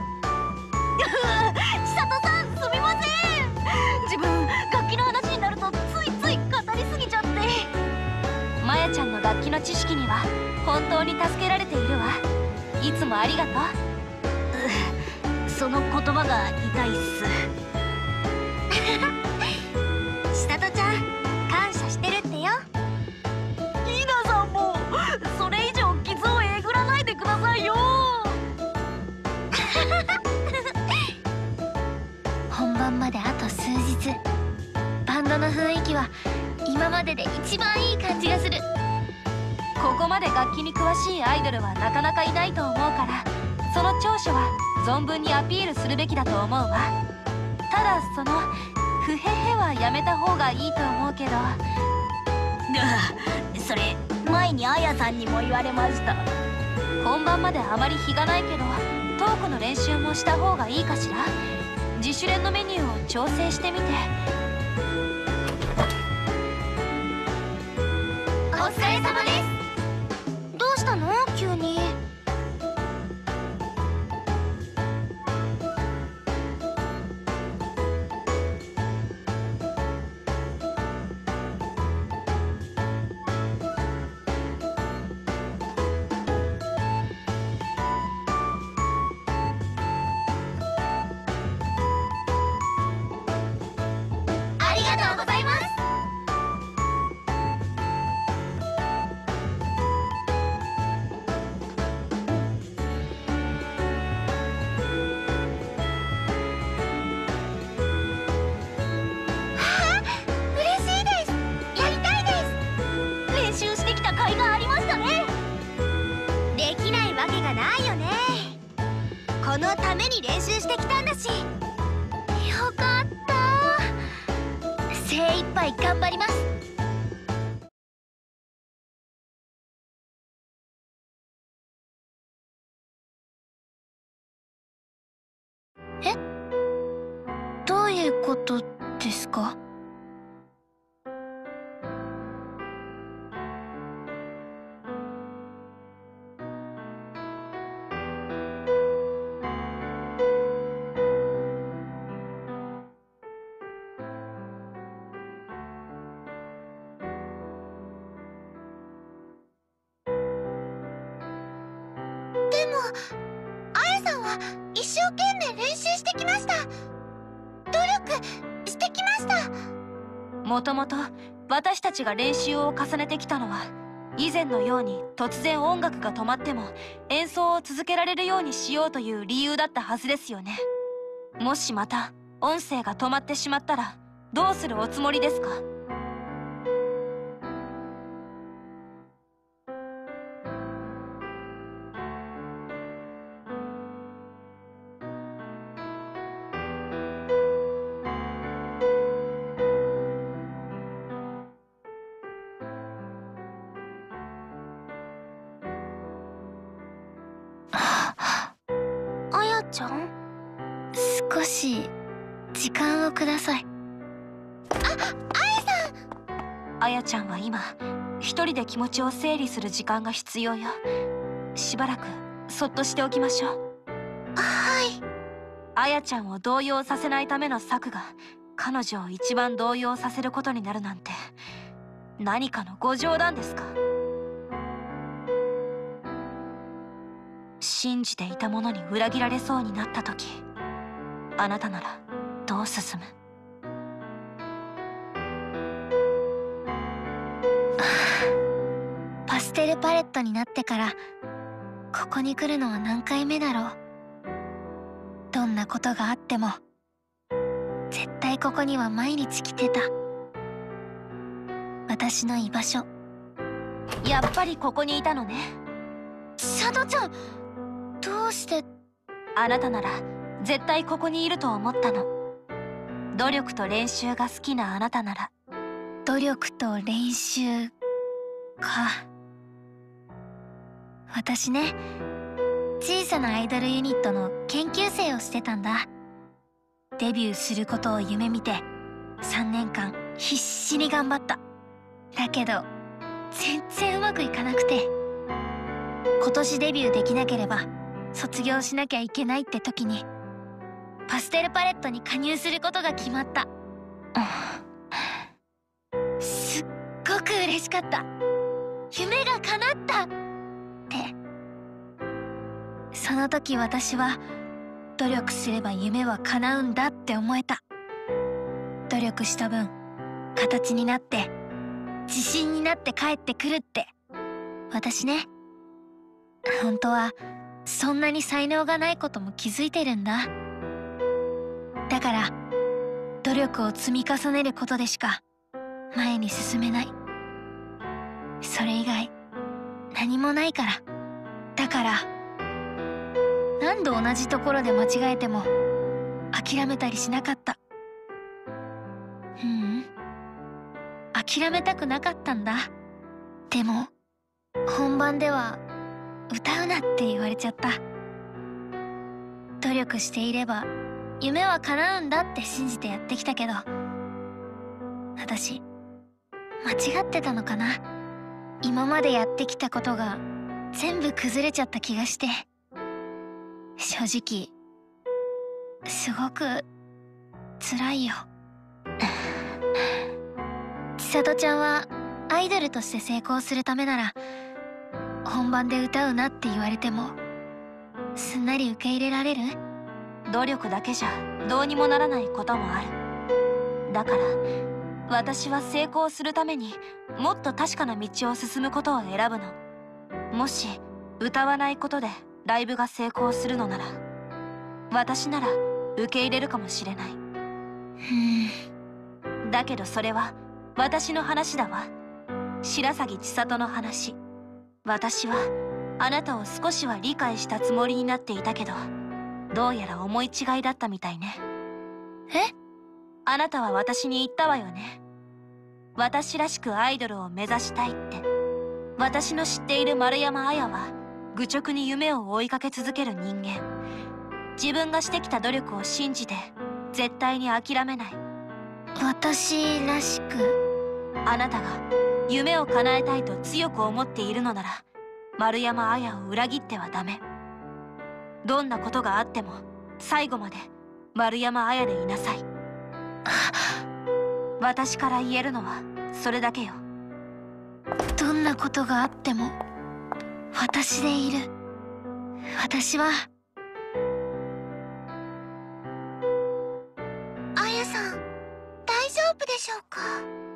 千里さんすみません。自分楽器の話になるとついつい語りすぎちゃって。 まやちゃんの楽器の知識には本当に助けられているわ。いつもありがとう。 その言葉が痛いっす。 千里ちゃん感謝してるってよ。 ひなさんもそれ以上傷をえぐらないでくださいよ。 本番まであと数日。 が今までで一番いい感じがする。 ここまで楽器に詳しいアイドルはなかなかいないと思うから、その長所は存分にアピールするべきだと思うわ。ただその「ふへへ」はやめた方がいいと思うけど。 それ前にあやさんにも言われました。 本番まであまり日がないけど、トークの練習もした方がいいかしら。自主練のメニューを調整してみて。 お疲れ様です。どうしたの急に。ありがとうございます。嬉しいです。やりたいです。 練習してきた甲斐がありましたね。 できないわけがないよね。このために練習してきたんだし。よかった。精一杯頑張ります。え？どういうことですか？でも、あやさんは一生懸命練習してきました。努力してきました。 もともと私たちが練習を重ねてきたのは、以前のように突然音楽が止まっても演奏を続けられるようにしようという理由だったはずですよね。もしまた音声が止まってしまったらどうするおつもりですか？ あやちゃん？少し時間をください。 あやちゃんは今一人で気持ちを整理する時間が必要よ。しばらくそっとしておきましょう。 はい。 あやちゃんを動揺させないための策が彼女を一番動揺させることになるなんて、何かのご冗談ですか？信じていたものに裏切られそうになった時、あなたならどう進む？ パステルパレットになってからここに来るのは何回目だろう。どんなことがあっても絶対ここには毎日来てた。私の居場所。 やっぱりここにいたのね。 シャドちゃん、どうして？ あなたなら絶対ここにいると思ったの。努力と練習が好きなあなたなら。 努力と練習か。私ね、小さなアイドルユニットの研究生をしてたんだ。デビューすることを夢見て3年間必死に頑張った。だけど全然うまくいかなくて、今年デビューできなければ卒業しなきゃいけないって時にパステルパレットに加入することが決まった。すっごく嬉しかった。夢が叶ったって。その時私は努力すれば夢は叶うんだって思えた。努力した分形になって自信になって帰ってくるって。私ね、本当はそんなに才能がないことも気づいてるんだ。だから努力を積み重ねることでしか前に進めない。それ以外何もないから。だから何度同じところで間違えても諦めたりしなかった。諦めたくなかったんだ。でも本番では歌うなって言われちゃった。努力していれば夢は叶うんだって信じてやってきたけど、私間違ってたのかな。今までやってきたことが全部崩れちゃった気がして、正直すごく辛いよ。千里ちゃんはアイドルとして成功するためなら本番で歌うなって言われてもすんなり受け入れられる？ 努力だけじゃどうにもならないこともある。だから私は成功するためにもっと確かな道を進むことを選ぶの。もし歌わないことでライブが成功するのなら、私なら受け入れるかもしれない。だけどそれは私の話だわ。白鷺千里の話。私はあなたを少しは理解したつもりになっていたけど、どうやら思い違いだったみたいね。 え？ あなたは私に言ったわよね。私らしくアイドルを目指したいって。私の知っている丸山綾は愚直に夢を追いかけ続ける人間。自分がしてきた努力を信じて絶対に諦めない。 私らしく？ あなたが夢を叶えたいと強く思っているのなら、丸山綾を裏切ってはダメ。どんなことがあっても最後まで丸山綾でいなさい。私から言えるのはそれだけよ。 どんなことがあっても私でいる。私は綾さん、大丈夫でしょうか？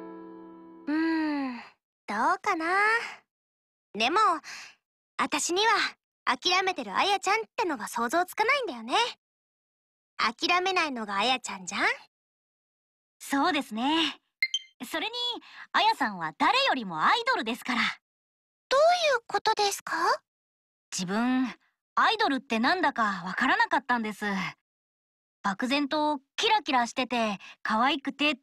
どうかな。でも私には諦めてるあやちゃんってのが想像つかないんだよね。諦めないのがあやちゃんじゃん。そうですね。それにあやさんは誰よりもアイドルですから。 どういうことですか？ 自分アイドルってなんだかわからなかったんです。漠然とキラキラしてて可愛くてって、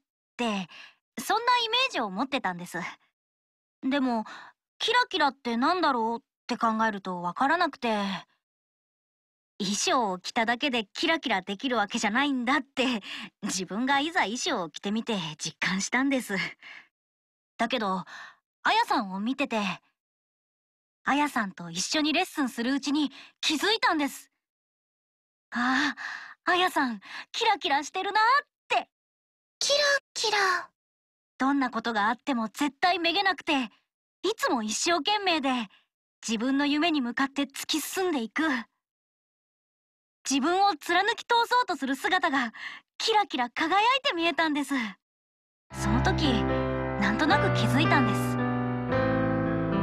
そんなイメージを持ってたんです。でもキラキラってなんだろうって考えるとわからなくて、衣装を着ただけでキラキラできるわけじゃないんだって自分がいざ衣装を着てみて実感したんです。だけどあやさんを見てて、あやさんと一緒にレッスンするうちに気づいたんです。ああ、あやさんキラキラしてるなって。 キラキラ。 どんなことがあっても絶対めげなくて、いつも一生懸命で自分の夢に向かって突き進んでいく。自分を貫き通そうとする姿がキラキラ輝いて見えたんです。その時なんとなく気づいたんです。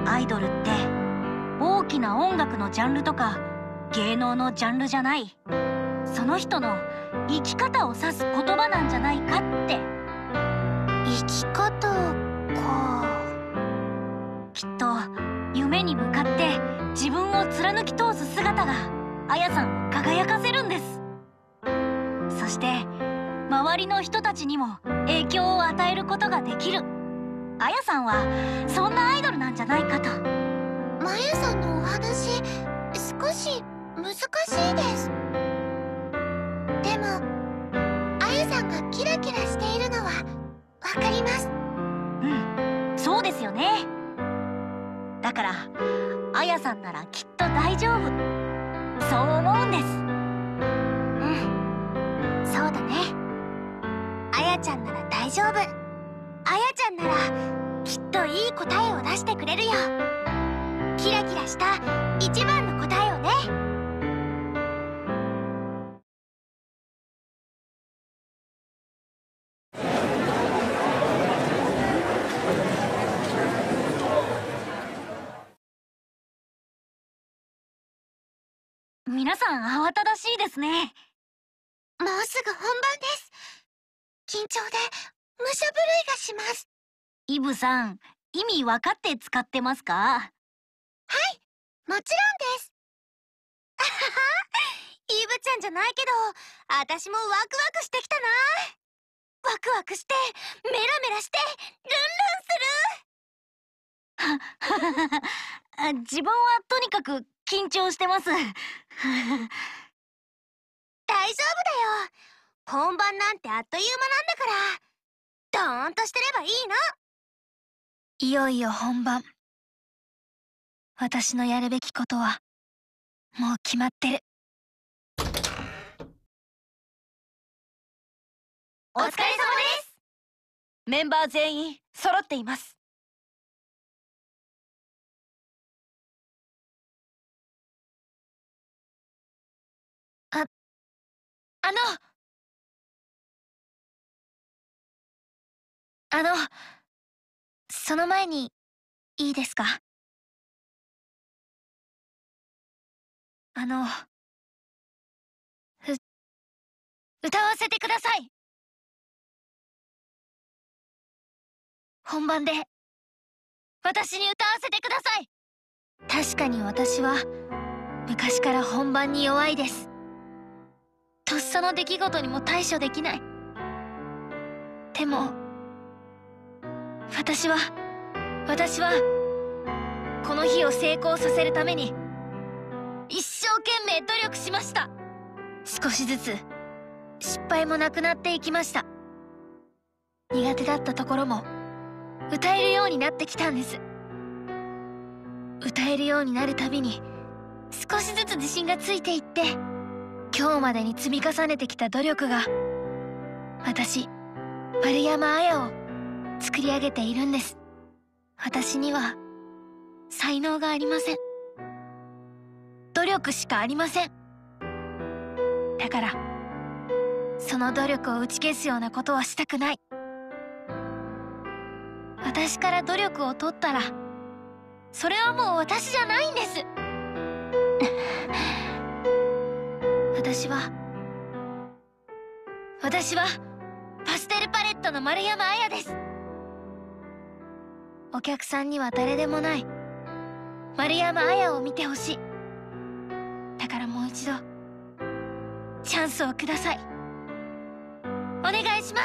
アイドルって大きな音楽のジャンルとか芸能のジャンルじゃない、その人の生き方を指す言葉なんじゃないかって。 生き方か。 きっと夢に向かって自分を貫き通す姿があやさんを輝かせるんです。そして周りの人たちにも影響を与えることができる。あやさんはそんなアイドルなんじゃないかと。 まやさんのお話少し難しいです。でもあやさんがキラキラしているのはわかります。 そうですよね。だからあやさんならきっと大丈夫、そう思うんです。 そうだね。あやちゃんなら大丈夫。あやちゃんならきっといい答えを出してくれるよ。キラキラした一番の答えをね。 皆さん慌ただしいですね。 もうすぐ本番です。緊張で武者震いがします。 イブさん、意味分かって使ってますか？ もちろんです。あはは、イブちゃんじゃないけど、私もワクワクしてきたな。ワクワクして、メラメラして、ルンルンする。 自分はとにかく緊張してます。 大丈夫だよ。本番なんてあっという間なんだから、ドーンとしてればいいの。いよいよ本番。私のやるべきことは、もう決まってる。 お疲れ様です。メンバー全員揃っています。 あの、あの、その前に、いいですか？歌わせてください。本番で、私に歌わせてください。確かに私は、昔から本番に弱いです。とっさの出来事にも対処できない。でも、私は、この日を成功させるために、一生懸命努力しました。少しずつ、失敗もなくなっていきました。苦手だったところも、歌えるようになってきたんです。歌えるようになるたびに、少しずつ自信がついていって、今日までに積み重ねてきた努力が、私、丸山綾を作り上げているんです。私には、才能がありません。努力しかありません。だから、その努力を打ち消すようなことはしたくない。私から努力を取ったら、それはもう私じゃないんです。私は、パステルパレットの丸山綾です。お客さんには誰でもない、丸山綾を見てほしい。だからもう一度、チャンスをください。お願いします。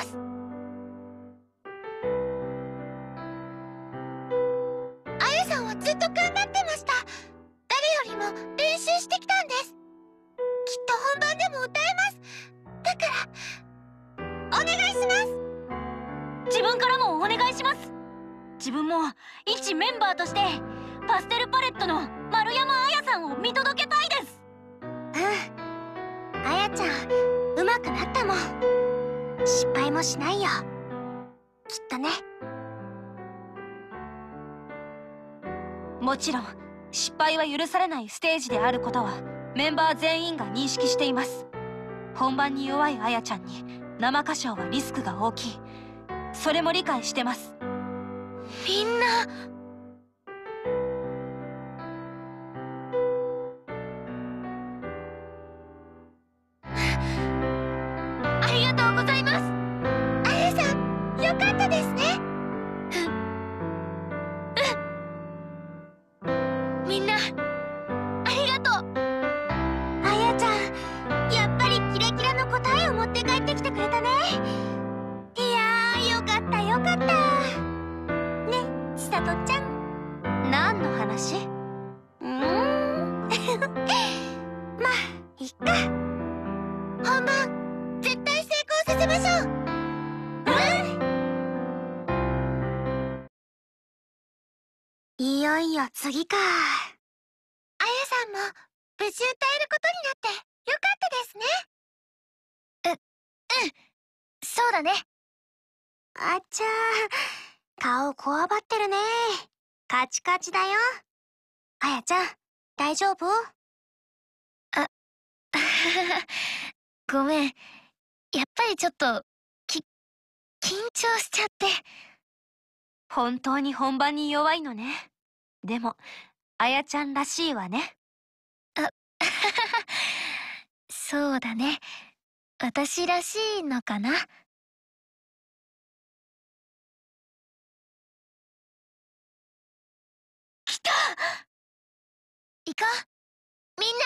綾さんはずっと頑張ってました。誰よりも練習してきたんです。きっと本番でも歌えます。だから、お願いします。 自分からもお願いします。自分も一メンバーとしてパステルパレットの丸山綾さんを見届けたいです。 綾ちゃん、上手くなったもん。失敗もしないよ。きっとね。 もちろん失敗は許されないステージであることはメンバー全員が認識しています。本番に弱いあやちゃんに生歌唱はリスクが大きい。それも理解してます。 みんな、ありがとうございます。あやさん、よかったですね。みんな、ありがとう。あやちゃん、やっぱりキラキラの答えを持って帰ってきてくれたね。いやー、よかったよかった。ね、千里ちゃん。 何の話？ まあ、いっか。本番、絶対成功させましょう。いよいよ次か。あやさんも無事歌えることになってよかったですね。そうだね。あっちゃー、顔こわばってるね。カチカチだよ。あやちゃん、大丈夫？ごめん。やっぱりちょっと、緊張しちゃって。 本当に本番に弱いのね。でもあやちゃんらしいわね。 そうだね。私らしいのかな。 行こうみんな。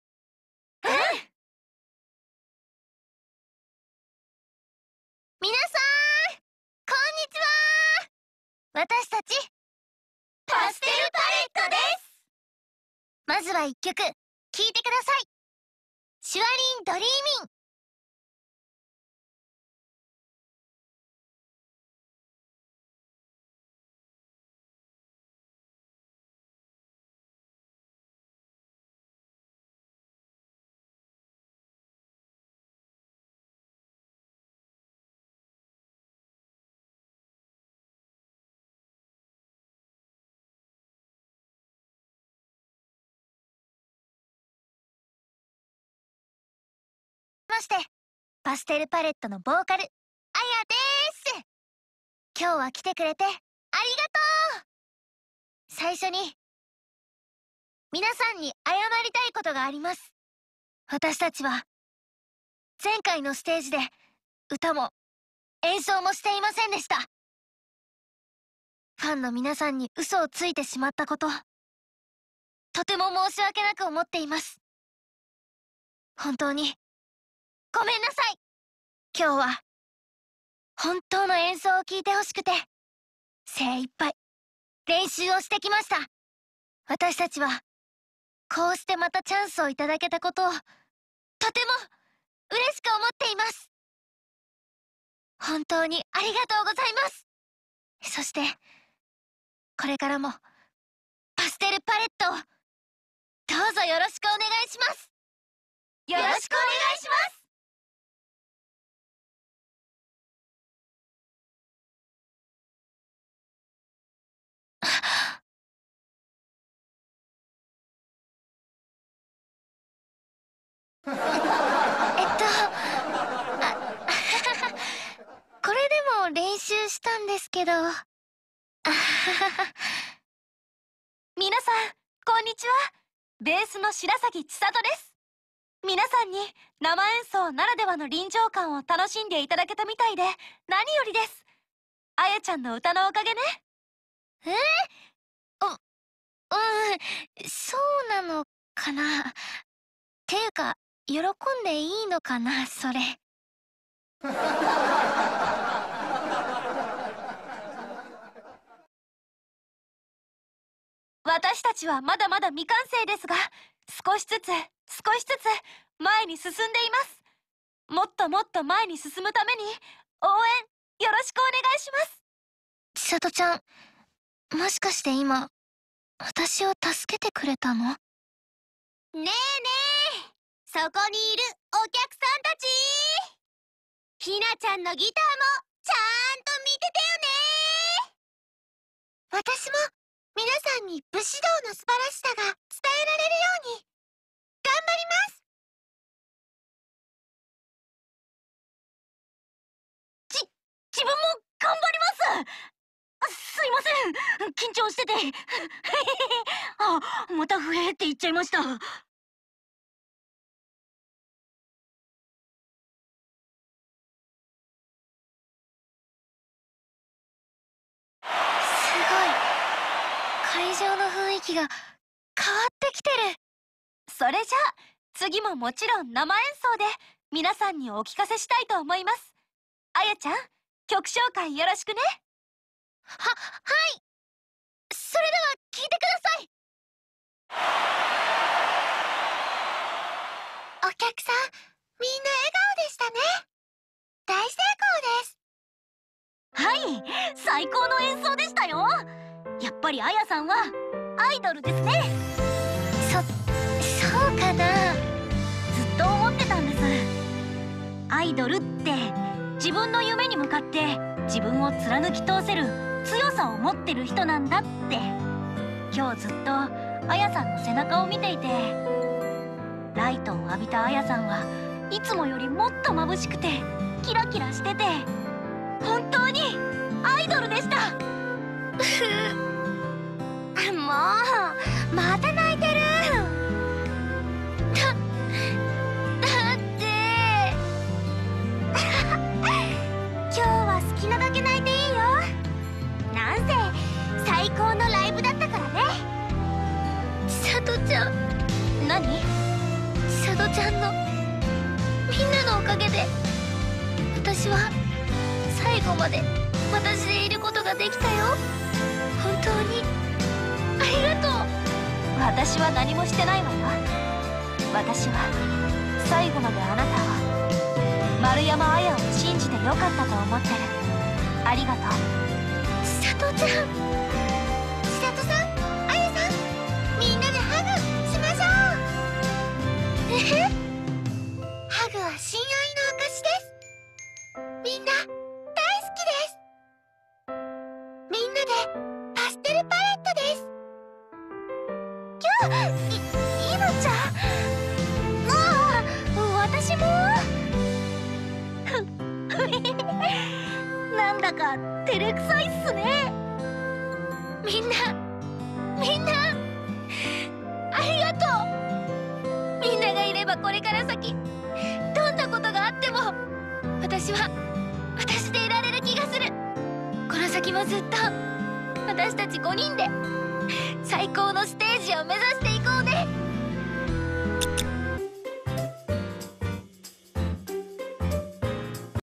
皆さんこんにちは。私たちパステルパレットです。まずは一曲聴いてください。シュワリンドリーミン。まして、パステルパレットのボーカル、あやです。今日は来てくれてありがとう。最初に、皆さんに謝りたいことがあります。私たちは、前回のステージで、歌も、演奏もしていませんでした。ファンの皆さんに嘘をついてしまったこと、とても申し訳なく思っています。本当に、ごめんなさい。今日は、本当の演奏を聴いてほしくて、精一杯、練習をしてきました。私たちは、こうしてまたチャンスをいただけたことを、とても、嬉しく思っています。本当にありがとうございます。そして、これからも、パステルパレットを、どうぞよろしくお願いします。よろしくお願いします。これでも練習したんですけど。 皆さんこんにちは。ベースの白崎千里です。皆さんに生演奏ならではの臨場感を楽しんでいただけたみたいで何よりです。あやちゃんの歌のおかげね。 そうなのかな。ていうか、喜んでいいのかな、それ。 私たちはまだまだ未完成ですが、少しずつ前に進んでいます。もっともっと前に進むために応援よろしくお願いします。 千里ちゃん、もしかして今私を助けてくれたの？ねえねえ、そこにいるお客さんたち、ひなちゃんのギターもちゃんと見ててよね。私も皆さんに武士道の素晴らしさが伝えられるように頑張ります。 自分も頑張ります。すいません、緊張しててあ、またふえって言っちゃいました。 すごい、会場の雰囲気が変わってきてる。 それじゃあ次ももちろん生演奏で皆さんにお聞かせしたいと思います。あやちゃん、曲紹介よろしくね。 はい。それでは聞いてください。お客さん、みんな笑顔でしたね。大成功です。 はい、最高の演奏でしたよ。やっぱりあやさんはアイドルですね。 そうかな。 ずっと思ってたんです。アイドルって自分の夢に向かって自分を貫き通せる強さを持ってる人なんだって。今日ずっとあやさんの背中を見ていて、ライトを浴びたあやさんはいつもよりもっと眩しくてキラキラしてて、本当にアイドルでした。 もうまた泣いてる。だって今日は好きなだけ泣いていいよ。なんせ最高のライブだったからね。 千里ちゃん。 何？ 千里ちゃんのみんなのおかげで私は最後まで私でいることができたよ。本当にありがとう。 私は何もしてないわよ。私は最後まであなたを、丸山綾を信じてよかったと思ってる。ありがとう。 千里ちゃん。千里さん、綾さん、みんなでハグしましょう。ハグは親愛の証です。みんな大好きです。みんなでパステルパレットです。イムちゃん。私も。 なんだか照れくさいっすね。 みんなありがとう。みんながいればこれから先どんなことがあっても私は私でいられる気がする。この先もずっと私たち5人で最高のステージを目指していこうね。